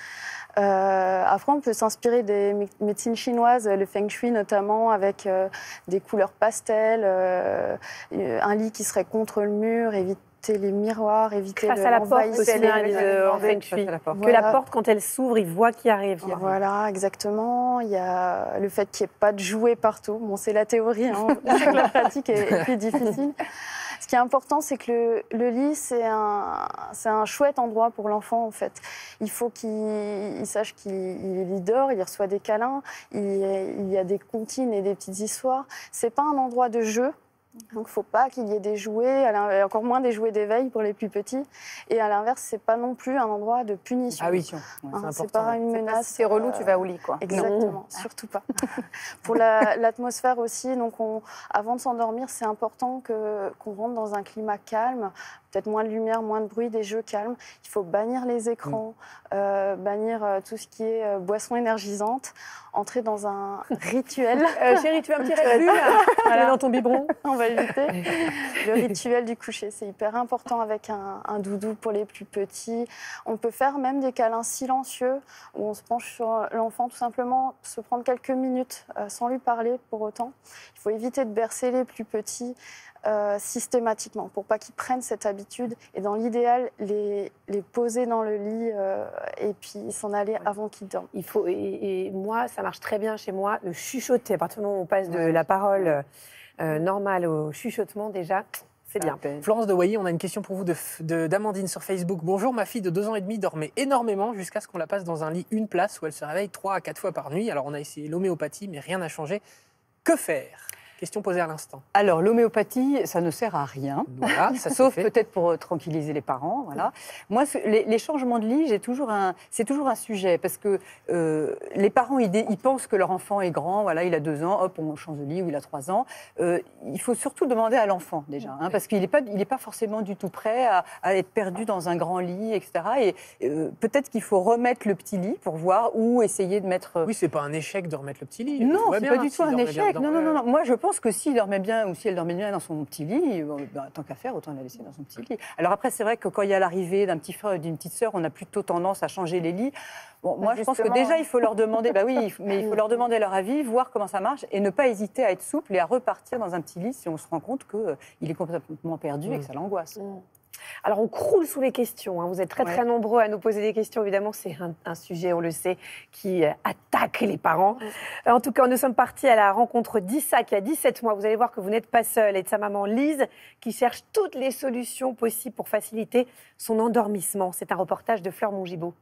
Euh, après, on peut s'inspirer des médecines chinoises, le feng shui notamment, avec euh, des couleurs pastel, euh, un lit qui serait contre le mur, éviter les miroirs, éviter Face le à la porte aussi, l'envahissement. hein, euh, en feng shui. la porte. Que la Voilà. porte, quand elle s'ouvre, il voit qui arrive. Voilà, exactement. Il y a le fait qu'il n'y ait pas de jouets partout. Bon, c'est la théorie, hein. La pratique est, est plus difficile. Ce qui est important, c'est que le, le lit, c'est un, c'est un chouette endroit pour l'enfant, en fait. Il faut qu'il il sache qu'il il y dort, il reçoit des câlins, il, il y a des comptines et des petites histoires. C'est pas un endroit de jeu. Donc, il ne faut pas qu'il y ait des jouets, encore moins des jouets d'éveil pour les plus petits. Et à l'inverse, ce n'est pas non plus un endroit de punition. Ah oui, Hein, c'est c'est important. pas une C'est pas menace. si c'est relou, euh, tu vas au lit, quoi. Exactement, Non. surtout pas. Pour la- l'atmosphère aussi, donc on, avant de s'endormir, c'est important que, qu'on rentre dans un climat calme, peut-être moins de lumière, moins de bruit, des jeux calmes. Il faut bannir les écrans, euh, bannir euh, tout ce qui est euh, boisson énergisante, entrer dans un rituel. Euh, chérie, tu veux un petit Red Bull, là Voilà. dans ton biberon. On va éviter. Le rituel du coucher, c'est hyper important avec un, un doudou pour les plus petits. On peut faire même des câlins silencieux où on se penche sur l'enfant, tout simplement se prendre quelques minutes euh, sans lui parler pour autant. Il faut éviter de bercer les plus petits euh, systématiquement pour pas qu'ils prennent cette habitude et dans l'idéal les, les poser dans le lit euh, et puis s'en aller avant qu'ils dorment. Il faut, et, et moi, ça marche très bien chez moi, de chuchoter. À partir du moment où on passe de la parole euh, normale au chuchotement, déjà, c'est bien. Florence de Wailly, on a une question pour vous de, de- d'Amandine sur Facebook. Bonjour, ma fille de deux ans et demi dormait énormément jusqu'à ce qu'on la passe dans un lit une place où elle se réveille trois à quatre fois par nuit. Alors on a essayé l'homéopathie, mais rien n'a changé. Que faire? Question posée à l'instant. Alors, l'homéopathie, ça ne sert à rien, Voilà, ça se sauf fait. peut-être pour euh, tranquilliser les parents. Voilà. Moi, ce- les, les changements de lit, j'ai toujours un, c'est toujours un sujet, parce que euh, les parents, ils, dé- ils pensent que leur enfant est grand, voilà, il a deux ans, hop, on change de lit, ou il a trois ans. Euh, il faut surtout demander à l'enfant, déjà, hein, parce qu'il n'est pas, il n'est pas forcément du tout prêt à, à être perdu dans un grand lit, et cetera. Et euh, peut-être qu'il faut remettre le petit lit pour voir, ou essayer de mettre... Oui, c'est pas un échec de remettre le petit lit. Non, Tout va c'est bien, pas du s'il tout un dormait bien échec. dedans. Non, non, non, Euh, non. Moi, je pense que s'il dormait bien ou si elle dormait bien dans son petit lit, euh, ben, tant qu'à faire, autant la laisser dans son petit lit. Alors après, c'est vrai que quand il y a l'arrivée d'un petit frère ou d'une petite sœur, on a plutôt tendance à changer les lits. Bon, moi, je pense que Justement, déjà, hein. il faut leur demander, bah oui, il faut- mais il faut leur demander leur avis, voir comment ça marche et ne pas hésiter à être souple et à repartir dans un petit lit si on se rend compte qu'il est complètement perdu et que ça l'angoisse. Alors, on croule sous les questions. hein. Vous êtes très, Ouais. très nombreux à nous poser des questions. Évidemment, c'est un, un sujet, on le sait, qui euh, attaque les parents. Euh, En tout cas, nous sommes partis à la rencontre d'Issa, qui a dix-sept mois. Vous allez voir que vous n'êtes pas seul, et de sa maman Lise, qui cherche toutes les solutions possibles pour faciliter son endormissement. C'est un reportage de Fleur Mongibaud.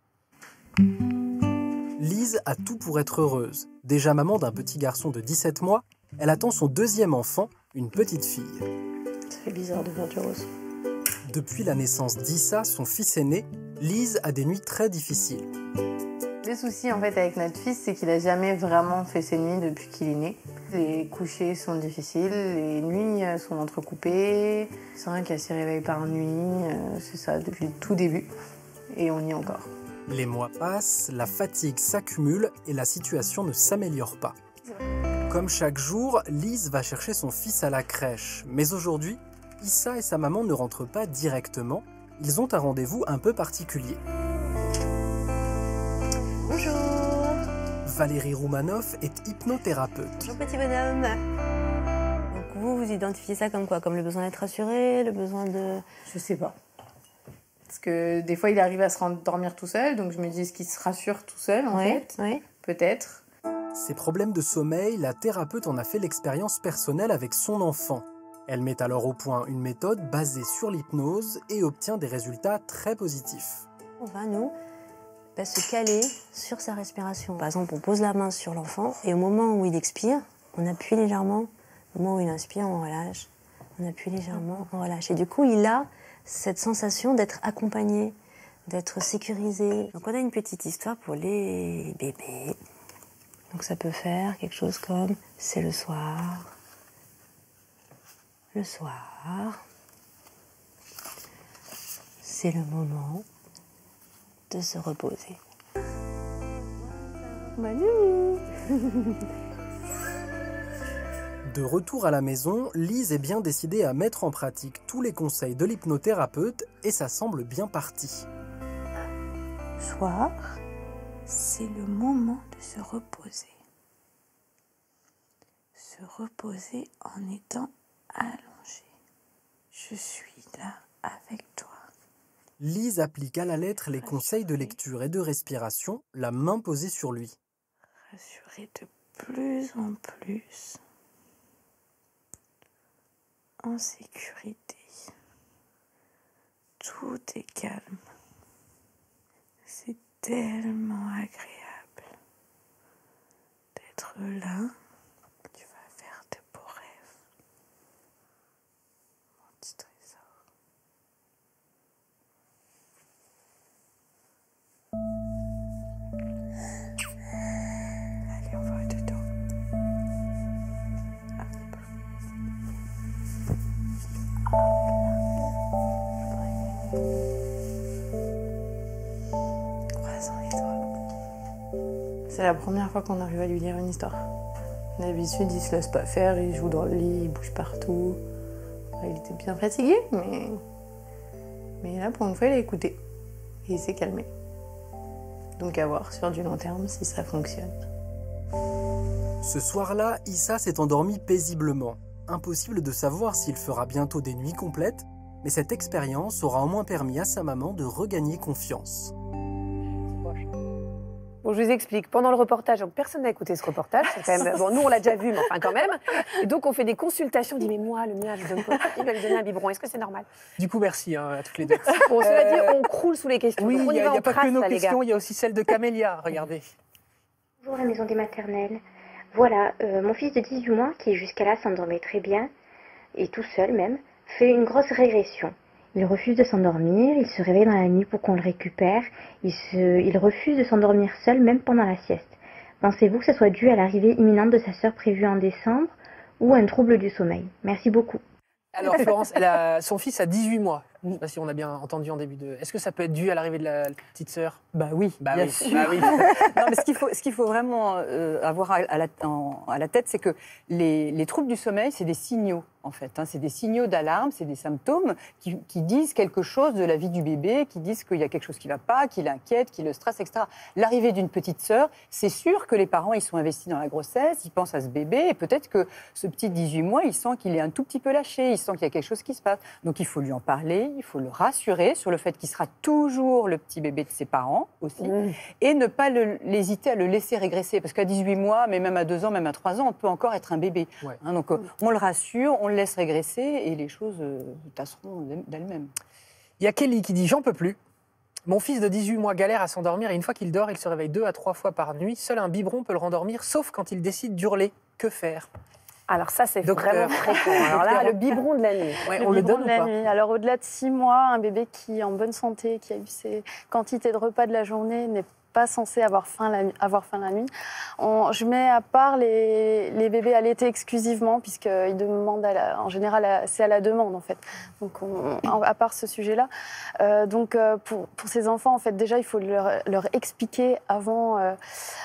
Lise a tout pour être heureuse. Déjà maman d'un petit garçon de dix-sept mois, elle attend son deuxième enfant, une petite fille. C'est bizarre de devenir heureuse. Depuis la naissance d'Issa, son fils aîné, Lise a des nuits très difficiles. Le souci en fait avec notre fils, c'est qu'il n'a jamais vraiment fait ses nuits depuis qu'il est né. Les couchers sont difficiles, les nuits euh, sont entrecoupées. C'est vrai qu'elle s'y réveille par nuit, euh, c'est ça depuis le tout début. Et on y est encore. Les mois passent, la fatigue s'accumule et la situation ne s'améliore pas. Comme chaque jour, Lise va chercher son fils à la crèche. Mais aujourd'hui, Issa et sa maman ne rentrent pas directement. Ils ont un rendez-vous un peu particulier. Bonjour. Valérie Roumanoff est hypnothérapeute. Bonjour petit bonhomme. Donc vous, vous identifiez ça comme quoi? Comme le besoin d'être rassuré, le besoin de... Je sais pas. Parce que des fois, il arrive à se rendormir tout seul, donc je me dis, est-ce qu'il se rassure tout seul, en Ouais, fait? ouais. Peut-être. Ces problèmes de sommeil, la thérapeute en a fait l'expérience personnelle avec son enfant. Elle met alors au point une méthode basée sur l'hypnose et obtient des résultats très positifs. On va, nous, bah, se caler sur sa respiration. Par exemple, on pose la main sur l'enfant et au moment où il expire, on appuie légèrement. Au moment où il inspire, on relâche. On appuie légèrement, on relâche. Et du coup, il a cette sensation d'être accompagné, d'être sécurisé. Donc on a une petite histoire pour les bébés. Donc ça peut faire quelque chose comme « c'est le soir ». Le soir, c'est le moment de se reposer. Bonne nuit. De retour à la maison, Lise est bien décidée à mettre en pratique tous les conseils de l'hypnothérapeute et ça semble bien parti. Soir, c'est le moment de se reposer. Se reposer en étant allongé. Je suis là avec toi. Lise applique à la lettre les conseils de lecture et de respiration, la main posée sur lui. Rassuré de plus en plus. En sécurité. Tout est calme. C'est tellement agréable d'être là. Tu vas faire de beaux rêves. Mon petit trésor. Allez, on va dedans. Croisons les doigts. C'est la première fois qu'on arrive à lui lire une histoire. D'habitude, il se laisse pas faire, il joue dans le lit, il bouge partout. Il était bien fatigué, mais... Mais là, pour une fois, il a écouté. Et il s'est calmé. Donc à voir sur du long terme si ça fonctionne. Ce soir-là, Issa s'est endormi paisiblement. Impossible de savoir s'il fera bientôt des nuits complètes, mais cette expérience aura au moins permis à sa maman de regagner confiance. Bon, je vous explique. Pendant le reportage, donc personne n'a écouté ce reportage. C'est quand même... Bon, nous, on l'a déjà vu, mais enfin quand même. Et donc, on fait des consultations. On dit, mais moi, le mien, je donne pas. Il va lui donner un biberon. Est-ce que c'est normal? Du coup, merci hein, à toutes les deux. Bon, cela dit, Euh, on croule sous les questions. Oui, Donc, on il y n'y va a, en pas trace, que nos là, les questions, gars. il y a aussi celle de Camélia. Regardez. Bonjour la maison des maternelles. Voilà, euh, mon fils de dix-huit mois, qui jusqu'à là s'endormait très bien, et tout seul même, fait une grosse régression. Il refuse de s'endormir, il se réveille dans la nuit pour qu'on le récupère, il, se, il refuse de s'endormir seul même pendant la sieste. Pensez-vous que ce soit dû à l'arrivée imminente de sa sœur prévue en décembre ou à un trouble du sommeil? Merci beaucoup. Alors Florence, elle a, son fils a dix-huit mois. Je ne sais pas si on a bien entendu en début de... Est-ce que ça peut être dû à l'arrivée de la petite sœur? Bah oui, bah bien oui. sûr. Bah oui. Non, mais ce qu'il faut, ce qu'il faut vraiment euh, avoir à, à, la, en, à la tête, c'est que les, les troubles du sommeil, c'est des signaux, en fait. Hein, c'est des signaux d'alarme, c'est des symptômes qui, qui disent quelque chose de la vie du bébé, qui disent qu'il y a quelque chose qui ne va pas, qui l'inquiète, qui le stresse, et cetera. L'arrivée d'une petite sœur, c'est sûr que les parents, ils sont investis dans la grossesse, ils pensent à ce bébé, et peut-être que ce petit dix-huit mois, il sent qu'il est un tout petit peu lâché, il sent qu'il y a quelque chose qui se passe. Donc il faut lui en parler, il faut le rassurer sur le fait qu'il sera toujours le petit bébé de ses parents aussi, mmh. et ne pas le, l'hésiter à le laisser régresser, parce qu'à dix-huit mois, mais même à deux ans, même à trois ans, on peut encore être un bébé. Ouais. Hein, donc mmh. on le rassure, on le laisse régresser, et les choses euh, tasseront d'elles-mêmes. Il y a Kelly qui dit « J'en peux plus. Mon fils de dix-huit mois galère à s'endormir, et une fois qu'il dort, il se réveille deux à trois fois par nuit. Seul un biberon peut le rendormir, sauf quand il décide d'hurler. Que faire ?» Alors ça, c'est Docteur. vraiment fréquent. Alors là, le biberon de la nuit. Ouais, le on le biberon donne de la ou pas? nuit. Alors au-delà de six mois, un bébé qui est en bonne santé, qui a eu ses quantités de repas de la journée, n'est pas censé avoir faim la, avoir faim la nuit. On, je mets à part les, les bébés allaités exclusivement, puisqu'ils demandent, à la, en général, c'est à la demande en fait. Donc on, à part ce sujet-là. Euh, donc euh, pour, pour ces enfants, en fait, déjà, il faut leur, leur expliquer avant, euh,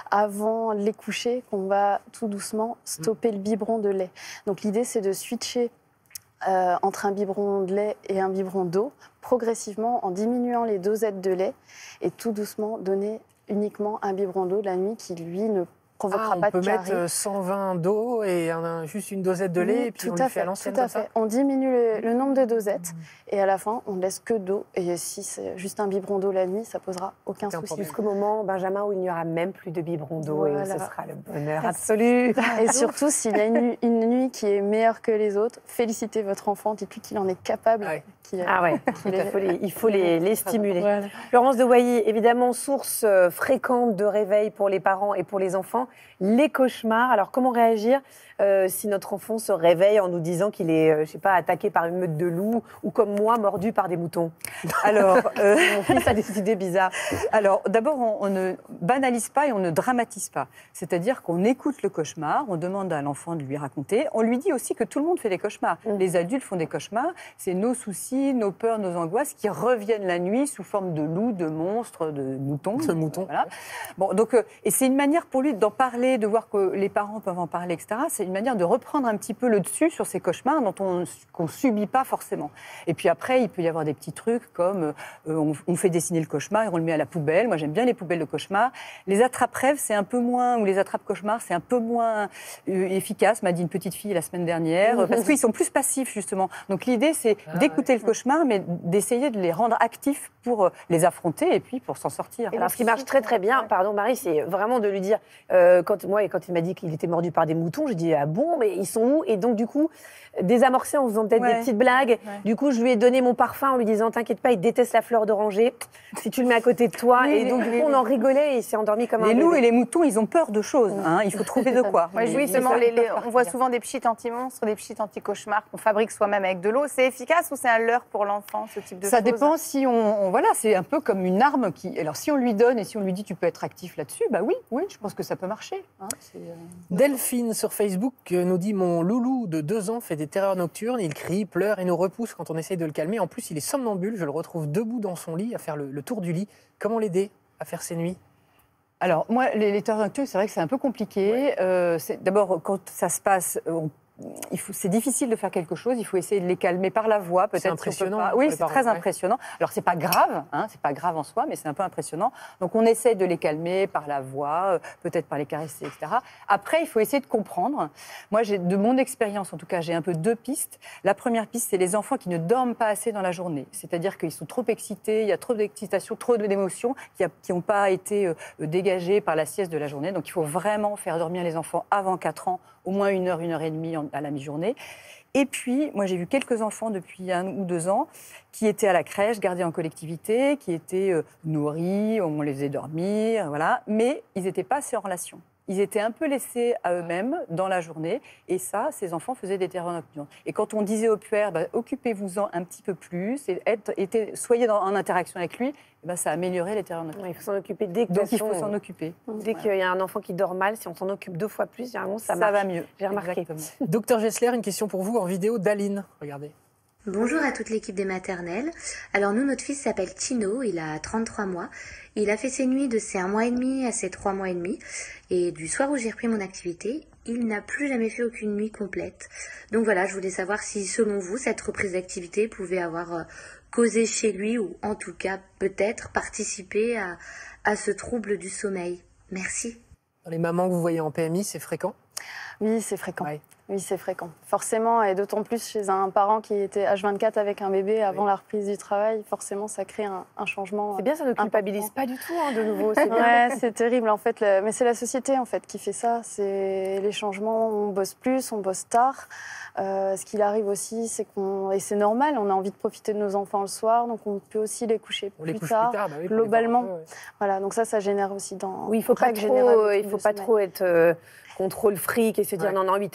avant les coucher qu'on va tout doucement stopper le biberon de lait. Donc l'idée, c'est de switcher euh, entre un biberon de lait et un biberon d'eau, progressivement en diminuant les dosettes de lait et tout doucement donner uniquement un biberon d'eau la nuit qui, lui, ne provoquera ah, pas de de carie. On peut mettre cent vingt d'eau et un, juste une dosette de lait Oui, et puis tout on à lui fait à fait, l'ancienne tout à comme ça. fait. On diminue le, le nombre de dosettes et à la fin, on ne laisse que d'eau. Et si c'est juste un biberon d'eau la nuit, ça posera aucun, aucun souci. Jusqu'au moment, Benjamin, où il n'y aura même plus de biberon d'eau voilà. et ce sera le bonheur absolu. Et surtout, s'il y a une, une nuit qui est meilleure que les autres, félicitez votre enfant, dites-lui qu'il en est capable. Ouais. Qu'il, ah ouais, il, est... faut les, il faut les, les stimuler. Voilà. Florence de Wailly, évidemment, source fréquente de réveil pour les parents et pour les enfants, les cauchemars. Alors, comment réagir euh, si notre enfant se réveille en nous disant qu'il est, euh, je sais pas, attaqué par une meute de loups ou comme moi, mordu par des moutons? Alors, euh... mon fils a des idées bizarres. Alors, d'abord, on, on ne banalise pas et on ne dramatise pas. C'est-à-dire qu'on écoute le cauchemar, on demande à l'enfant de lui raconter. On lui dit aussi que tout le monde fait des cauchemars. Mmh. Les adultes font des cauchemars. C'est nos soucis, nos peurs, nos angoisses qui reviennent la nuit sous forme de loups, de monstres, de moutons. De moutons. Voilà. Bon, donc, euh, et c'est une manière pour lui d'en parler, de voir que les parents peuvent en parler, et cetera. C'est une manière de reprendre un petit peu le dessus sur ces cauchemars dont on qu'on subit pas forcément. Et puis après, il peut y avoir des petits trucs comme euh, on, on fait dessiner le cauchemar et on le met à la poubelle. Moi, j'aime bien les poubelles de cauchemar. Les attrape-rêves, c'est un peu moins, ou les attrape-cauchemars, c'est un peu moins euh, efficace, m'a dit une petite fille la semaine dernière, mmh. parce qu'ils sont plus passifs, justement. Donc l'idée, c'est ah, d'écouter ouais. le cauchemar, mais d'essayer de les rendre actifs pour euh, les affronter et puis pour s'en sortir. Et alors, ce qui marche très très bien, pardon Marie, c'est vraiment de lui dire, euh, quand, moi, quand il m'a dit qu'il était mordu par des moutons, j'ai dit, ah bon, mais ils sont où? Et donc, du coup, désamorcer en faisant peut-être ouais. des petites blagues. Ouais. Du coup, je lui ai donné mon parfum en lui disant, t'inquiète pas, il déteste la fleur d'oranger. Si tu le mets à côté de toi. Oui, et donc, les, du coup, on en rigolait et il s'est endormi comme les un Les loups bébé. et les moutons, ils ont peur de choses. Hein. Il faut trouver de quoi. Ouais, justement, les, les, on voit souvent des pchites anti-monstres, des pchites anti-cauchemars qu'on fabrique soi-même avec de l'eau. C'est efficace ou c'est un leurre pour l'enfant, ce type de Ça choses? dépend si on, on... Voilà, c'est un peu comme une arme qui... Alors, si on lui donne et si on lui dit, tu peux être actif là-dessus, bah oui, oui, je pense que ça peut marcher. Hein. Euh... Delphine, sur Facebook, nous dit, mon loulou de deux ans fait des terreurs nocturnes. Il crie, pleure et nous repousse quand on essaye de le calmer. En plus, il est somnambule. Je le retrouve debout dans son lit à faire le, le tour du lit. Comment l'aider à faire ses nuits? Alors, moi, les, les terreurs nocturnes, c'est vrai que c'est un peu compliqué. Ouais. Euh, D'abord, quand ça se passe, on c'est difficile de faire quelque chose, il faut essayer de les calmer par la voix, peut-être. C'est impressionnant. Si oui, c'est très ouais. impressionnant. Alors, c'est pas grave, hein, c'est pas grave en soi, mais c'est un peu impressionnant. Donc, on essaie de les calmer par la voix, euh, peut-être par les caresser, et cetera. Après, il faut essayer de comprendre. Moi, de mon expérience, en tout cas, j'ai un peu deux pistes. La première piste, c'est les enfants qui ne dorment pas assez dans la journée. C'est-à-dire qu'ils sont trop excités, il y a trop d'excitation, trop d'émotions qui n'ont pas été euh, dégagées par la sieste de la journée. Donc, il faut vraiment faire dormir les enfants avant quatre ans, au moins une heure, une heure et demie à la mi-journée. Et puis, moi, j'ai vu quelques enfants depuis un ou deux ans qui étaient à la crèche, gardés en collectivité, qui étaient euh, nourris, on les faisait dormir, voilà, mais ils n'étaient pas assez en relation. Ils étaient un peu laissés à eux-mêmes dans la journée, et ça, ces enfants faisaient des terreurs nocturnes. Et quand on disait au puère, bah, occupez-vous-en un petit peu plus, et être, était, soyez dans, en interaction avec lui, et bah, ça a amélioré les terreurs nocturnes. Il faut s'en occuper dès que Donc il faut s'en occuper. Dès voilà. qu'il y a un enfant qui dort mal, si on s'en occupe deux fois plus, généralement ça, ça marche. va mieux. J'ai remarqué. Docteur Gessler, une question pour vous en vidéo d'Aline. Regardez. Bonjour à toute l'équipe des maternelles. Alors nous, notre fils s'appelle Tino, il a trente-trois mois. Il a fait ses nuits de ses un mois et demi à ses trois mois et demi. Et du soir où j'ai repris mon activité, il n'a plus jamais fait aucune nuit complète. Donc voilà, je voulais savoir si, selon vous, cette reprise d'activité pouvait avoir euh, causé chez lui, ou en tout cas peut-être participé à, à ce trouble du sommeil. Merci. Dans les mamans que vous voyez en P M I, c'est fréquent? Oui, c'est fréquent. Ouais. Oui, c'est fréquent. Forcément, et d'autant plus chez un parent qui était H vingt-quatre avec un bébé avant oui. la reprise du travail, forcément, ça crée un, un changement. C'est bien, ça ne culpabilise pas du tout, hein, de nouveau. C'est ouais, c'est terrible, en fait. Le... Mais c'est la société, en fait, qui fait ça. C'est les changements, on bosse plus, on bosse tard. Euh, ce qu'il arrive aussi, c'est qu'on... Et c'est normal, on a envie de profiter de nos enfants le soir, donc on peut aussi les coucher on plus les couche tard, plus tard bah oui, globalement. Peu, ouais. Voilà, donc ça, ça génère aussi dans... Oui, il ne faut pas trop, il faut pas trop être... Euh, contrôle fric et se dire ouais. non, non, huit heures trente, c'est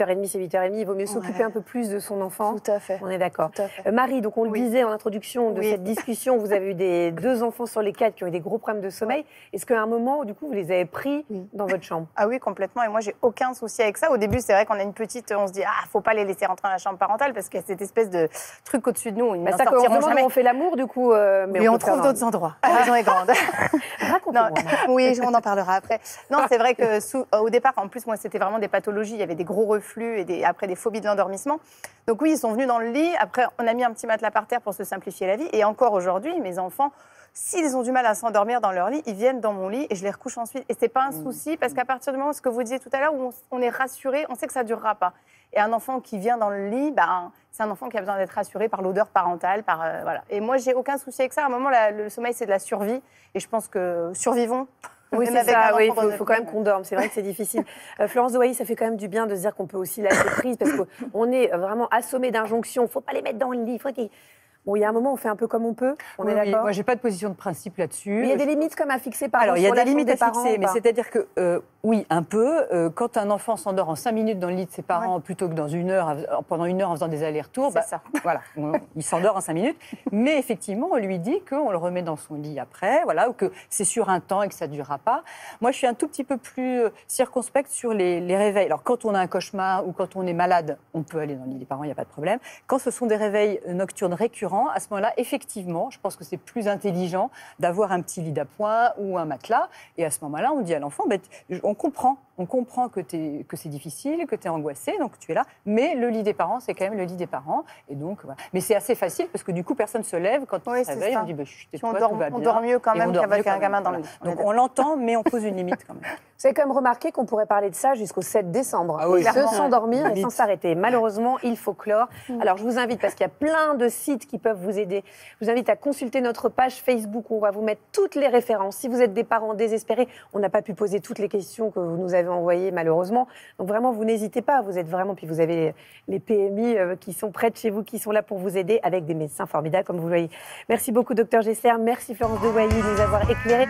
huit heures trente, il vaut mieux s'occuper Ouais. un peu plus de son enfant. Tout à fait. On est d'accord. Tout à fait. Euh, Marie, donc on le Oui. disait en introduction de Oui. cette discussion, vous avez eu des deux enfants sur les quatre qui ont eu des gros problèmes de sommeil. Est-ce qu'à un moment, du coup, vous les avez pris dans votre chambre? Ah oui, complètement. Et moi, j'ai aucun souci avec ça. Au début, c'est vrai qu'on a une petite, on se dit, ah, faut pas les laisser rentrer dans la chambre parentale parce qu'il y a cette espèce de truc au-dessus de nous. Ils Bah, n'en ça, quand on sortiront se demande jamais. où on fait l'amour, du coup. euh, mais Mais on, peut trouve faire d'autres un- endroits. La maison est grande. Racontez-moi. Non, oui, on en parlera après. Non, c'est vrai que sous- au départ, en plus, moi, c'était vraiment des pathologies. Il y avait des gros reflux et des, après des phobies de l'endormissement. Donc oui, ils sont venus dans le lit. Après, on a mis un petit matelas par terre pour se simplifier la vie. Et encore aujourd'hui, mes enfants, s'ils ont du mal à s'endormir dans leur lit, ils viennent dans mon lit et je les recouche ensuite. Et c'est pas un souci parce qu'à partir du moment, ce que vous disiez tout à l'heure, où on, on est rassuré, on sait que ça durera pas. Et un enfant qui vient dans le lit, ben, c'est un enfant qui a besoin d'être rassuré par l'odeur parentale, par euh, voilà. Et moi, j'ai aucun souci avec ça. À un moment, la- le sommeil, c'est de la survie. Et je pense que survivons. Oui, Même c'est avec un ça, enfant oui, il dans faut, notre faut quand lit. même qu'on dorme. C'est vrai que c'est difficile. Euh, Florence de Wailly, ça fait quand même du bien de se dire qu'on peut aussi lâcher prise parce qu'on est vraiment assommé d'injonctions. Il ne faut pas les mettre dans le lit. Faut qu'ils- Bon, il y a un moment, on fait un peu comme on peut. On Oui, est oui. d'accord. Moi, j'ai pas de position de principe là-dessus. Mais il y a des limites comme à fixer par Alors, il y a sur des la chambre limites des à parents, fixer, ou mais pas c'est-à-dire que, euh, oui, un peu. euh, quand un enfant s'endort en cinq minutes dans le lit de ses parents plutôt que dans une heure, av- pendant une heure en faisant des allers-retours, bah, ça. voilà, on- il s'endort en cinq minutes. Mais effectivement, on lui dit qu'on le remet dans son lit après, voilà, ou que c'est sur un temps et que ça ne durera pas. Moi, je suis un tout petit peu plus euh, circonspecte sur les, les réveils. Alors, quand on a un cauchemar ou quand on est malade, on peut aller dans le lit des parents, il n'y a pas de problème. Quand ce sont des réveils nocturnes récurrents, à ce moment-là, effectivement, je pense que c'est plus intelligent d'avoir un petit lit d'appoint ou un matelas. Et à ce moment-là, on dit à l'enfant, ben, t- on comprend, on comprend que, t'es- que c'est difficile, que tu es angoissé, donc tu es là. Mais le lit des parents, c'est quand même le lit des parents. Et donc, voilà. Mais c'est assez facile parce que du coup, personne ne se lève quand Oui, il se c'est réveille. ça. On dit, ben, chut, Puis tais-toi, on dort- tout va on bien. dort mieux quand Et même on dort qu'avec mieux un quand gamin même, dans le voilà. lit. On est Donc on l'entend, mais on pose une limite quand même. Vous avez quand même remarqué qu'on pourrait parler de ça jusqu'au sept décembre. Ah oui. de Clairement. s'endormir et Limite. sans s'arrêter. Malheureusement, il faut clore. Alors, je vous invite, parce qu'il y a plein de sites qui peuvent vous aider, je vous invite à consulter notre page Facebook où on va vous mettre toutes les références. Si vous êtes des parents désespérés, on n'a pas pu poser toutes les questions que vous nous avez envoyées, malheureusement. Donc, vraiment, vous n'hésitez pas. Vous êtes vraiment, puis vous avez les P M I euh, qui sont près de chez vous, qui sont là pour vous aider avec des médecins formidables, comme vous le voyez. Merci beaucoup, docteur Gessler. Merci, Florence de Wailly, de nous avoir éclairés.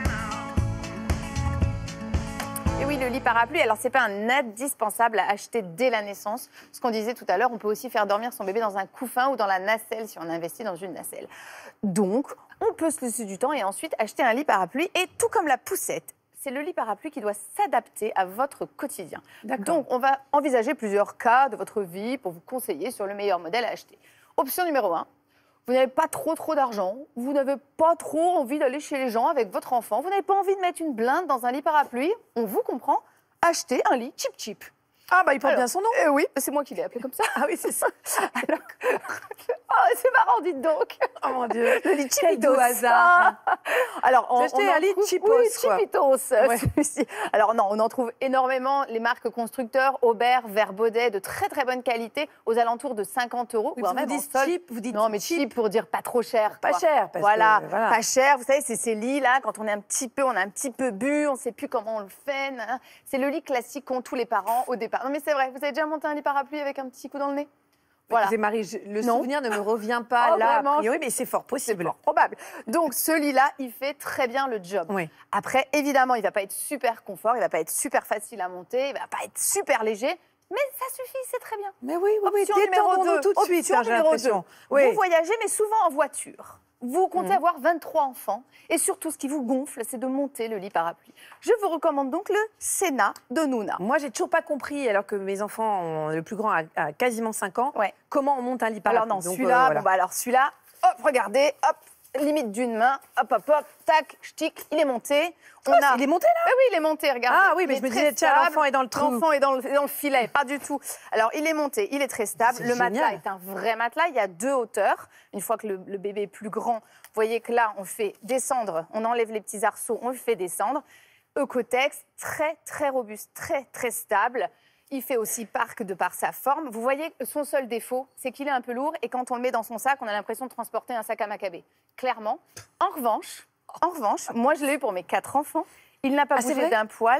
Et oui, le lit parapluie, alors c'est pas un indispensable à acheter dès la naissance. Ce qu'on disait tout à l'heure, on peut aussi faire dormir son bébé dans un couffin ou dans la nacelle si on investit dans une nacelle. Donc, on peut se laisser du temps et ensuite acheter un lit parapluie. Et tout comme la poussette, c'est le lit parapluie qui doit s'adapter à votre quotidien. Donc, on va envisager plusieurs cas de votre vie pour vous conseiller sur le meilleur modèle à acheter. Option numéro un. Vous n'avez pas trop trop d'argent, vous n'avez pas trop envie d'aller chez les gens avec votre enfant, vous n'avez pas envie de mettre une blinde dans un lit parapluie, on vous comprend, achetez un lit cheap cheap. Ah bah il porte bien son nom. Eh oui, c'est moi qui l'ai appelé comme ça. Ah oui, c'est ça. Alors que... Oh, c'est marrant, dites donc. Oh mon Dieu. Le lit Quel cheapitos. doux hasard. Alors, on, J'ai acheté on en un lit trouve- cheapos, Oui, quoi. cheapitos, euh, Ouais. celui-ci. Alors non, on en trouve énormément. Les marques constructeurs, Aubert, Verbaudet, de très très bonne qualité, aux alentours de cinquante euros. Oui, voire vous même en dites solde. cheap, vous dites Non, mais cheap pour dire pas trop cher. Pas quoi. cher, parce voilà. que, voilà. Pas cher. Vous savez, c'est ces lits-là, quand on est un petit peu, on a un petit peu bu, on ne sait plus comment on le fait. nan. C'est le lit classique qu'ont tous les parents au départ. Non, mais c'est vrai, vous avez déjà monté un lit parapluie avec un petit coup dans le nez? Voilà. Écoutez, Marie, je- le Non. souvenir ne me revient pas Oh, là, vraiment, a priori, mais c'est fort possible. C'est fort probable. Donc, ce lit-là, il fait très bien le job. Oui. Après, évidemment, il ne va pas être super confort, il ne va pas être super facile à monter, il ne va pas être super léger, mais ça suffit, c'est très bien. Mais oui, oui, oui, Option numéro détendons-nous deux. tout de suite, Option hein, j'ai numéro l'impression. deux. Oui. Vous voyagez, mais souvent en voiture. Vous comptez Mhm. avoir vingt-trois enfants. Et surtout, ce qui vous gonfle, c'est de monter le lit parapluie. Je vous recommande donc le Sénat de Nouna. Moi, j'ai toujours pas compris, alors que mes enfants, ont, le plus grand a, a quasiment cinq ans, comment on monte un lit parapluie. Alors non, Donc, celui-là, euh, voilà. bon, bah alors celui-là, hop, regardez, hop, limite d'une main, hop, hop, hop, tac, ch'tic, il est monté. On Ah, il est monté, là? Oui, oui, il est monté, regardez. Ah oui, mais Il je me est très disais, tiens, stable. l'enfant est dans le trou. L'enfant est dans le, dans le filet, pas du tout. Alors, il est monté, il est très stable. C'est Le matelas génial. est un vrai matelas, il y a deux hauteurs. Une fois que le, le bébé est plus grand, vous voyez que là, on fait descendre, on enlève les petits arceaux, on le fait descendre. Eucotex, très, très robuste, très, très stable. Il fait aussi parc de par sa forme. Vous voyez, son seul défaut, c'est qu'il est un peu lourd et quand on le met dans son sac, on a l'impression de transporter un sac à macabé. Clairement. En revanche, en revanche, moi je l'ai eu pour mes quatre enfants. Il n'a pas Ah, c'est bougé vrai d'un poil.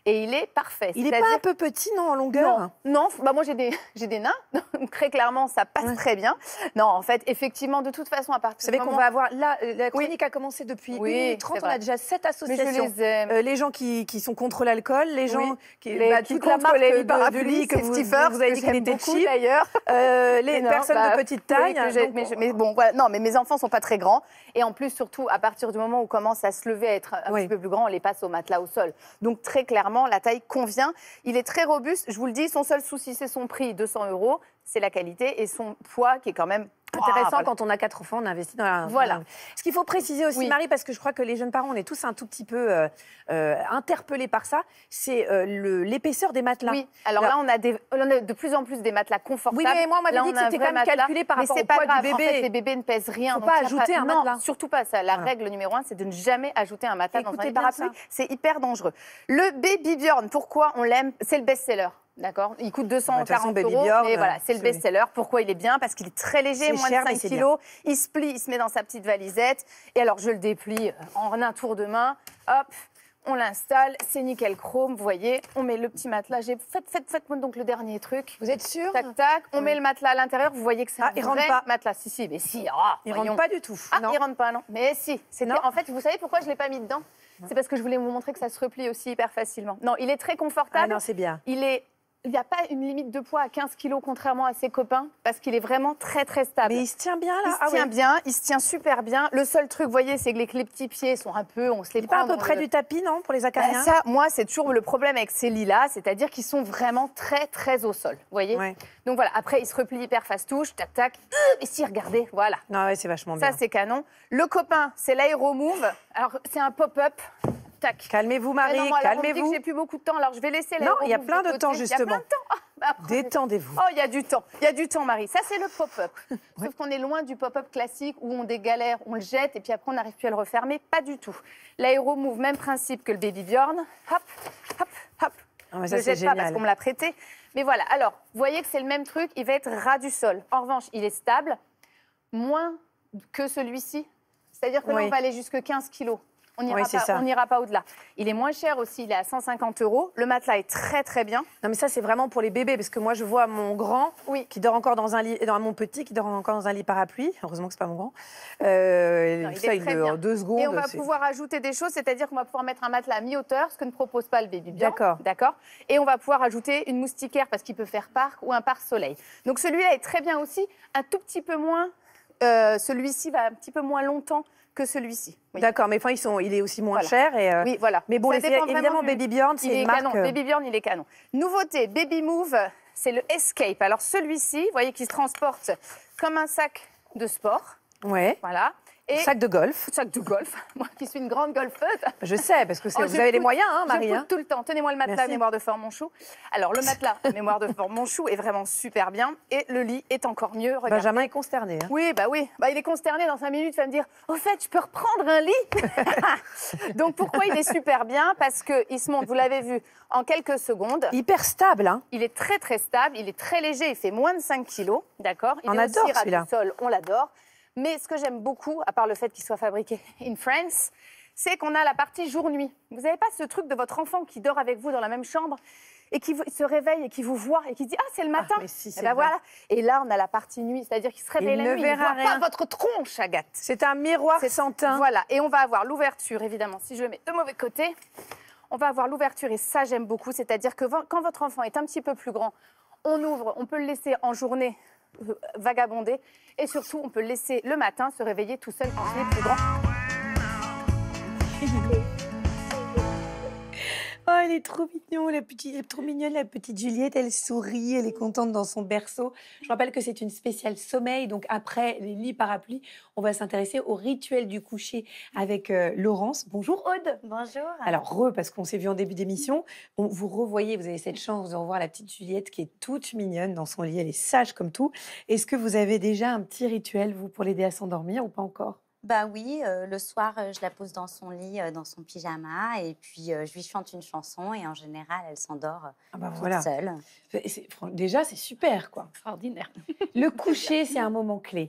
et il est parfait. Il n'est pas un peu petit, non, en longueur? Non, non bah moi j'ai des, j'ai des nains, donc très clairement ça passe ouais. très bien. Non, en fait, effectivement, de toute façon, à partir Vous savez moment... qu'on va avoir, là, la chronique oui. a commencé depuis oui, une minute trente, on a déjà sept associations. Mais je les aime. Euh, les gens qui, qui sont contre l'alcool, les gens oui. qui, les, bah, qui contre la les de, de lit que vous, Stiffer, vous avez dit qu'il était cheap, d'ailleurs. Euh, les non, personnes bah, de petite taille. Oui, donc... mais, mais bon, voilà, non, mais mes enfants sont pas très grands, et en plus, surtout, à partir du moment où on commence à se lever, à être un oui. petit peu plus grand, on les passe au matelas au sol. Donc très clairement, la taille convient. Il est très robuste. Je vous le dis, son seul souci, c'est son prix, deux cents euros. C'est la qualité et son poids qui est quand même intéressant. Voilà. Quand on a quatre enfants, on investit dans la... Voilà. Ce qu'il faut préciser aussi, oui. Marie, parce que je crois que les jeunes parents, on est tous un tout petit peu euh, euh, interpellés par ça, c'est euh, l'épaisseur des matelas. Oui, alors, alors là, on a, des, on a de plus en plus des matelas confortables. Oui, mais moi, on m'avait dit que c'était quand même matelas. calculé par rapport mais au poids pas grave. du bébé. En fait, les bébés ne pèsent rien. Il ne faut pas ajouter pas... un non, matelas. Surtout pas ça. La voilà. règle numéro un, c'est de ne jamais ajouter un matelas Écoutez dans un lit parapluie. C'est hyper dangereux. Le Baby Bjorn, pourquoi on l'aime? C'est le best-seller. D'accord, il coûte deux cent quarante bah, euros, Bjorn, mais voilà, c'est le best-seller. Pourquoi il est bien? Parce qu'il est très léger, moins cher, de cinq kilos. Il se plie, il se met dans sa petite valisette. Et alors, je le déplie en un tour de main. Hop, on l'installe, c'est nickel chrome, vous voyez. On met le petit matelas. J'ai faites, faites, faites-moi donc le dernier truc. Vous êtes sûr? Tac, tac. On oui. met le matelas à l'intérieur. Vous voyez que c'est ah, un il vrai rentre pas. matelas. Si, si, mais si. Oh, il voyons. rentre pas du tout. Ah, non. il rentre pas, non. Mais si. En fait, vous savez pourquoi je l'ai pas mis dedans? C'est parce que je voulais vous montrer que ça se replie aussi hyper facilement. Non, il est très confortable. Ah non, c'est bien. Il est Il n'y a pas une limite de poids à quinze kilos, contrairement à ses copains, parce qu'il est vraiment très, très stable. Mais il se tient bien, là. Il se ah, tient ouais. bien, il se tient super bien. Le seul truc, vous voyez, c'est que les, les petits pieds sont un peu... On se les il prend pas un peu près le... du tapis, non, pour les acariens? ben, Ça, moi, c'est toujours le problème avec ces lits-là, c'est-à-dire qu'ils sont vraiment très, très au sol, vous voyez ouais. Donc voilà, après, il se replie hyper fast-touche, tac, tac. Euh, et si, regardez, voilà. Non, ouais, c'est vachement bien. Ça, c'est canon. Le copain, c'est l'Aéromove. Alors, c'est un pop-up. Tac. Calmez-vous, Marie, calmez-vous. J'ai plus beaucoup de temps, alors je vais laisser Non, il y a plein de, de temps, justement. Il y a plein de temps. Ah, bah détendez-vous. Oh, il y a du temps. Il y a du temps, Marie. Ça, c'est le pop-up. Sauf oui. qu'on est loin du pop-up classique où on dégalère, on le jette et puis après, on n'arrive plus à le refermer. Pas du tout. L'Aéromove, même principe que le Baby Bjorn. Hop, hop, hop. Ah, mais je ça, ne le jette génial. pas parce qu'on me l'a prêté. Mais voilà. Alors, vous voyez que c'est le même truc. Il va être ras du sol. En revanche, il est stable. Moins que celui-ci. C'est-à-dire que oui. là, on va aller jusqu'à quinze kilos. On n'ira oui, pas, pas au-delà. Il est moins cher aussi, il est à cent cinquante euros. Le matelas est très très bien. Non mais ça c'est vraiment pour les bébés parce que moi je vois mon grand oui. qui dort encore dans un lit, dans mon petit qui dort encore dans un lit parapluie. Heureusement que c'est pas mon grand. Euh, non, il ça est il très le, bien. en deux secondes. Et on va pouvoir ajouter des choses, c'est-à-dire qu'on va pouvoir mettre un matelas à mi-hauteur, ce que ne propose pas le Baby Bjorn. D'accord. D'accord. Et on va pouvoir ajouter une moustiquaire parce qu'il peut faire parc ou un pare-soleil. Donc celui-là est très bien aussi, un tout petit peu moins. Euh, celui-ci va un petit peu moins longtemps que celui-ci. Oui. D'accord, mais enfin, ils sont, il est aussi moins voilà. cher. Et euh... Oui, voilà. Mais bon, les, évidemment, du... Baby Bjorn, c'est une marque... Canon. Baby Bjorn, il est canon. Nouveauté, Baby Move, c'est le Escape. Alors celui-ci, vous voyez qu'il se transporte comme un sac de sport. Ouais. Voilà. Et sac de golf. Sac de golf. Moi qui suis une grande golfeuse. Je sais, parce que oh, vous avez pousse, les moyens, hein, Marie. Je hein. tout le temps. Tenez-moi le matelas Merci. mémoire de fort mon chou. Alors le matelas mémoire de fort mon chou est vraiment super bien. Et le lit est encore mieux. Regardez. Benjamin est consterné. Hein. Oui, bah oui. Bah, il est consterné dans cinq minutes. Il va me dire, au fait, je peux reprendre un lit. Donc pourquoi il est super bien? Parce qu'il se monte, vous l'avez vu, en quelques secondes. Hyper stable. Hein. Il est très très stable. Il est très léger. Il fait moins de cinq kilos. D'accord. Il on est adore aussi ras celui-là. du sol. On l'adore. Mais ce que j'aime beaucoup, à part le fait qu'il soit fabriqué in France, c'est qu'on a la partie jour-nuit. Vous n'avez pas ce truc de votre enfant qui dort avec vous dans la même chambre et qui se réveille et qui vous voit et qui dit « Ah, c'est le matin ah, !» si, et, ben voilà. Et là, on a la partie nuit, c'est-à-dire qu'il se réveille il la ne nuit, verra il ne voit rien. pas votre tronche, Agathe. C'est un miroir sans teint. Voilà, et on va avoir l'ouverture, évidemment, si je le mets de mauvais côté, on va avoir l'ouverture et ça, j'aime beaucoup, c'est-à-dire que quand votre enfant est un petit peu plus grand, on ouvre, on peut le laisser en journée vagabonder et surtout on peut le laisser le matin se réveiller tout seul quand il est plus grand. Oh, elle est trop mignonne, la petite, elle est trop mignonne, la petite Juliette. Elle sourit, elle est contente dans son berceau. Je rappelle que c'est une spéciale sommeil. Donc, après les lits parapluies, on va s'intéresser au rituel du coucher avec euh, Laurence. Bonjour, Aude. Bonjour. Alors, re, parce qu'on s'est vu en début d'émission. On, vous revoyez, vous avez cette chance de revoir la petite Juliette qui est toute mignonne dans son lit. Elle est sage comme tout. Est-ce que vous avez déjà un petit rituel, vous, pour l'aider à s'endormir ou pas encore? Bah oui, euh, le soir, euh, je la pose dans son lit, euh, dans son pyjama, et puis euh, je lui chante une chanson, et en général, elle s'endort euh, ah bah toute voilà. seule. C'est, déjà, c'est super, quoi. Extraordinaire. Le coucher, c'est un moment clé.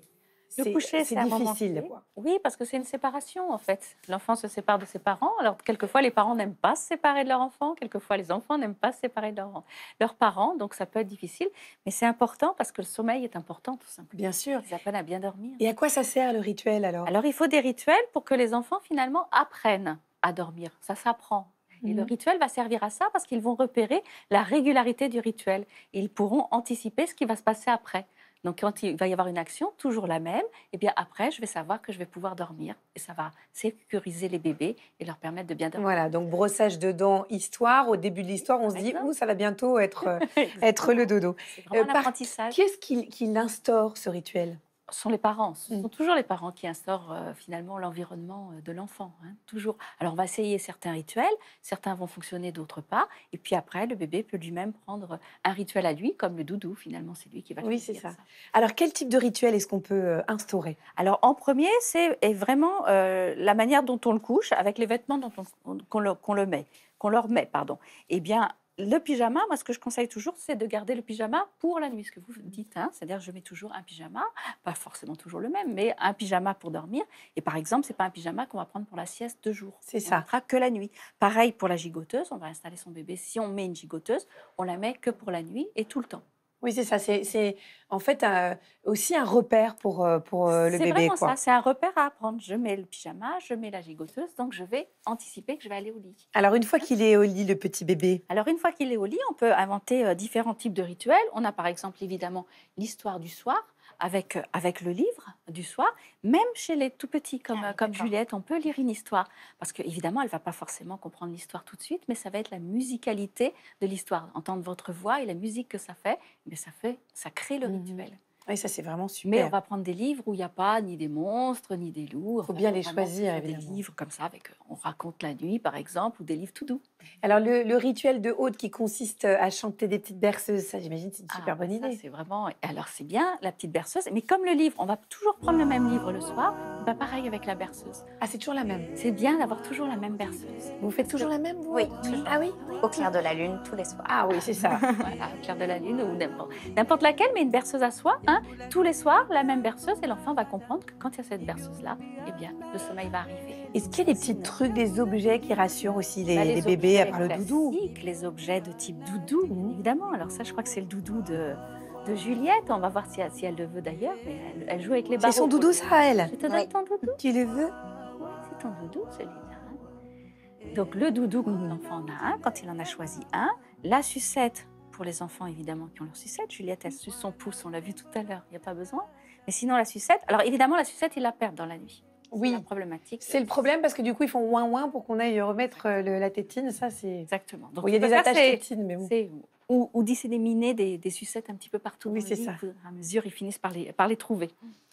Le C'est- coucher, c'est c'est un moment difficile, clé. quoi. Oui, parce que c'est une séparation, en fait. L'enfant se sépare de ses parents. Alors, quelquefois, les parents n'aiment pas se séparer de leur enfant. Quelquefois, les enfants n'aiment pas se séparer de leur- leurs parents. Donc, ça peut être difficile. Mais c'est important parce que le sommeil est important, tout simplement. Bien sûr. Ils apprennent à bien dormir. Et à quoi ça sert le rituel alors? Alors, il faut des rituels pour que les enfants, finalement, apprennent à dormir. Ça s'apprend. Et le Mhm. rituel va servir à ça parce qu'ils vont repérer la régularité du rituel. Ils pourront anticiper ce qui va se passer après. Donc, quand il va y avoir une action, toujours la même, et bien après, je vais savoir que je vais pouvoir dormir. Et ça va sécuriser les bébés et leur permettre de bien dormir. Voilà, donc brossage de dents, histoire. Au début de l'histoire, on se dit, ouh, ça va bientôt être, euh, être le dodo. C'est vraiment un par- apprentissage. Qui est-ce qui, qui l'instaure, ce rituel? Ce sont les parents. Ce sont toujours les parents qui instaurent euh, finalement l'environnement euh, de l'enfant. hein, toujours. Alors, on va essayer certains rituels, certains vont fonctionner, d'autres pas. Et puis après, le bébé peut lui-même prendre un rituel à lui, comme le doudou. Finalement, c'est lui qui va Oui, c'est choisir ça. Alors, quel type de rituel est-ce qu'on peut euh, instaurer? Alors, en premier, c'est est vraiment euh, la manière dont on le couche, avec les vêtements dont on, qu'on le, qu'on le met, qu'on leur met, pardon. Eh bien, le pyjama, moi, ce que je conseille toujours, c'est de garder le pyjama pour la nuit, ce que vous dites. Hein, c'est-à-dire, je mets toujours un pyjama, pas forcément toujours le même, mais un pyjama pour dormir. Et par exemple, c'est pas un pyjama qu'on va prendre pour la sieste de jour. C'est On ça. mettra que la nuit. Pareil pour la gigoteuse, on va installer son bébé. Si on met une gigoteuse, on la met que pour la nuit et tout le temps. Oui, c'est ça. C'est c'est en fait euh, aussi un repère pour, euh, pour euh, le C'est bébé. vraiment quoi. ça, c'est un repère à apprendre. Je mets le pyjama, je mets la gigoteuse, donc je vais anticiper que je vais aller au lit. Alors, une fois qu'il est au lit, le petit bébé, Alors, une fois qu'il est au lit, on peut inventer euh, différents types de rituels. On a par exemple, évidemment, l'histoire du soir avec, euh, avec le livre du soir. Même chez les tout petits, comme, euh, comme Juliette, on peut lire une histoire. Parce qu'évidemment, elle ne va pas forcément comprendre l'histoire tout de suite, mais ça va être la musicalité de l'histoire. Entendre votre voix et la musique que ça fait, mais ça, fait, ça crée le rituel. oui, ça c'est vraiment super. Mais on va prendre des livres où il n'y a pas ni des monstres, ni des loups. Il faut bien les Vraiment, choisir, ce sont évidemment. Des livres comme ça, avec, euh, on raconte la nuit, par exemple, ou des livres tout doux. Alors, le, le rituel de Aude qui consiste à chanter des petites berceuses, ça, j'imagine, c'est une Ah, super bonne ça, idée. c'est vraiment. Alors, c'est bien, la petite berceuse. Mais comme le livre, on va toujours prendre le même livre le soir, bah, pareil avec la berceuse. Ah, c'est toujours la même. C'est bien d'avoir toujours la même berceuse. Vous faites toujours la même, vous? Oui, toujours. Ah oui? Au clair de la lune, tous les soirs. Ah oui, c'est ça. Voilà, au clair de la lune ou n'importe, n'importe laquelle, mais une berceuse à soi. Hein, tous les soirs, la même berceuse, et l'enfant va comprendre que quand il y a cette berceuse-là, eh bien, le sommeil va arriver. Est-ce qu'il y a des petits trucs, des objets qui rassurent aussi les, Bah, les les bébés, à objets part le doudou? classiques, les objets de type doudou, bien évidemment. Alors ça, je crois que c'est le doudou de, de Juliette. On va voir si elle, si elle le veut d'ailleurs, mais elle, elle joue avec les barreaux. C'est son doudou, ça, elle? Je te donne ton doudou. Tu le veux? Oui, c'est ton doudou, celui-là. hein. Donc le doudou, quand l'enfant en a un, quand il en a choisi un, la sucette, pour les enfants évidemment qui ont leur sucette. Juliette, elle suce son pouce, on l'a vu tout à l'heure, il n'y a pas besoin. Mais sinon, la sucette, alors évidemment, la sucette, ils la perdent dans la nuit. Oui. La problématique. C'est le problème parce que du coup, ils font ouin ouin pour qu'on aille remettre euh, le- la tétine. Ça, c'est. Exactement. Donc, Bon, il y a ce qu'on des peut faire, attaches c'est- tétines, mais bon. c'est- Ou, ou disséminer des, des sucettes un petit peu partout. Oui, dans le c'est lit, ça. au fur et à mesure, ils finissent par les, par les trouver.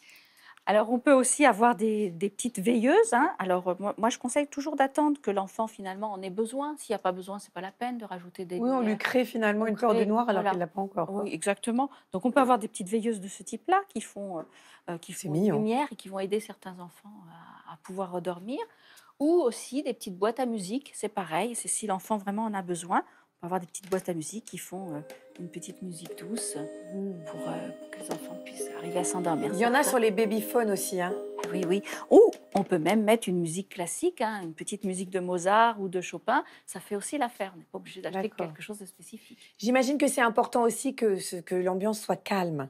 Alors, on peut aussi avoir des, des petites veilleuses. hein. Alors, euh, moi, moi, je conseille toujours d'attendre que l'enfant, finalement, en ait besoin. S'il n'y a pas besoin, ce n'est pas la peine de rajouter des Oui, on lui lumières. crée finalement On une peur crée- du noir alors voilà. qu'elle l'a pas encore. quoi. Oui, exactement. Donc, on peut avoir des petites veilleuses de ce type-là qui font, euh, euh, qui font une mignon. lumière et qui vont aider certains enfants à, à pouvoir redormir. Ou aussi des petites boîtes à musique. C'est pareil, c'est si l'enfant vraiment en a besoin. On peut avoir des petites boîtes à musique qui font euh, une petite musique douce pour, euh, pour que les enfants puissent arriver à s'endormir. Il y en a sur les babyphones aussi. Hein. Oui, oui. Ou on peut même mettre une musique classique, hein, une petite musique de Mozart ou de Chopin. Ça fait aussi l'affaire. On n'est pas obligé d'acheter D'accord. quelque chose de spécifique. J'imagine que c'est important aussi que, ce- que l'ambiance soit calme.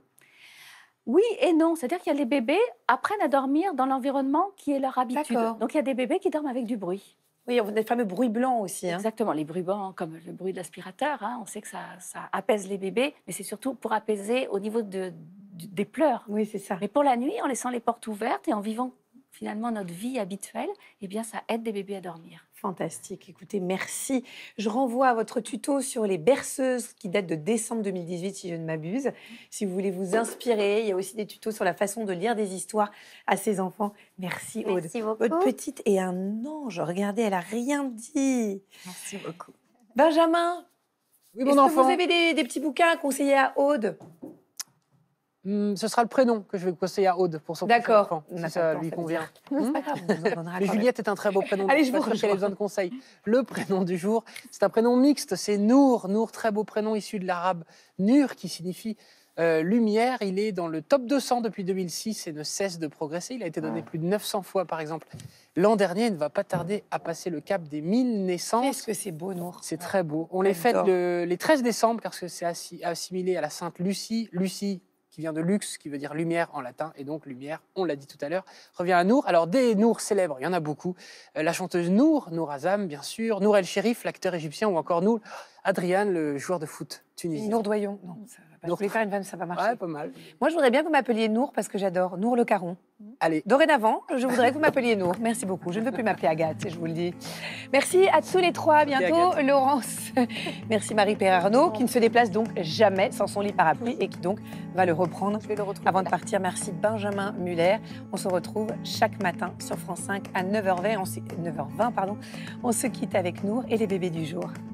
Oui et non. C'est-à-dire qu'il y a les bébés apprennent à dormir dans l'environnement qui est leur habitude. D'accord. Donc il y a des bébés qui dorment avec du bruit. Oui, on a des fameux bruits blancs aussi. Hein. Exactement, les bruits blancs comme le bruit de l'aspirateur. hein, on sait que ça, ça apaise les bébés, mais c'est surtout pour apaiser au niveau de, du- des pleurs. Oui, c'est ça. Mais pour la nuit, en laissant les portes ouvertes et en vivant finalement notre vie habituelle, eh bien ça aide des bébés à dormir. Fantastique. Écoutez, merci. Je renvoie à votre tuto sur les berceuses qui date de décembre deux mille dix-huit, si je ne m'abuse. Si vous voulez vous inspirer, il y a aussi des tutos sur la façon de lire des histoires à ses enfants. Merci, Aude. Merci beaucoup. Votre petite est un ange. Regardez, elle a rien dit. Merci beaucoup. Benjamin, Oui, est-ce mon que enfant. vous avez des, des petits bouquins à conseiller à Aude? Hmm, ce sera le prénom que je vais conseiller à Aude pour son D'accord. prochain enfant, On n'a si pas ça le temps, lui ça veut convient. dire. C'est pas grave, on vous en donnera Mais quand Juliette est un très beau prénom. Allez, donc je suis vous pas sûre qu'elle ait rejoins. besoin de conseils. Le prénom du jour, c'est un prénom mixte, c'est Nour. Nour, très beau prénom issu de l'arabe Nur, qui signifie Euh, Lumière, il est dans le top deux cents depuis deux mille six et ne cesse de progresser. Il a été donné plus de neuf cents fois, par exemple. L'an dernier, il ne va pas tarder à passer le cap des mille naissances. Qu'est-ce que c'est beau, Nour. C'est très beau. On les fête le- les treize décembre, parce que c'est assi- assimilé à la Sainte Lucie. Lucie, qui vient de lux, qui veut dire lumière en latin, et donc lumière, on l'a dit tout à l'heure, revient à Nour. Alors, des Nour célèbres, il y en a beaucoup. Euh, la chanteuse Nour, Nour Azam, bien sûr, Nour El Sherif, l'acteur égyptien, ou encore Nour Adrian, le joueur de foot tunisien. Nour Doyon. Non, ça va pas. Je voulais faire une vanne, ça va marcher. Ouais, pas mal. Moi, je voudrais bien que vous m'appeliez Nour parce que j'adore Nour Le Caron. Allez. Dorénavant, je voudrais que vous m'appeliez Nour. Merci beaucoup. Je ne veux plus m'appeler Agathe, je vous le dis. Merci à tous les trois. À bientôt, Agathe. Laurence. Merci Marie-Pierre Arnaud, qui ne se déplace donc jamais sans son lit parapluie et qui donc va le reprendre Je vais le retrouver. avant de partir. Merci Benjamin Muller. On se retrouve chaque matin sur France cinq à neuf heures vingt. On se... neuf heures vingt, pardon. On se quitte avec Nour et les bébés du jour.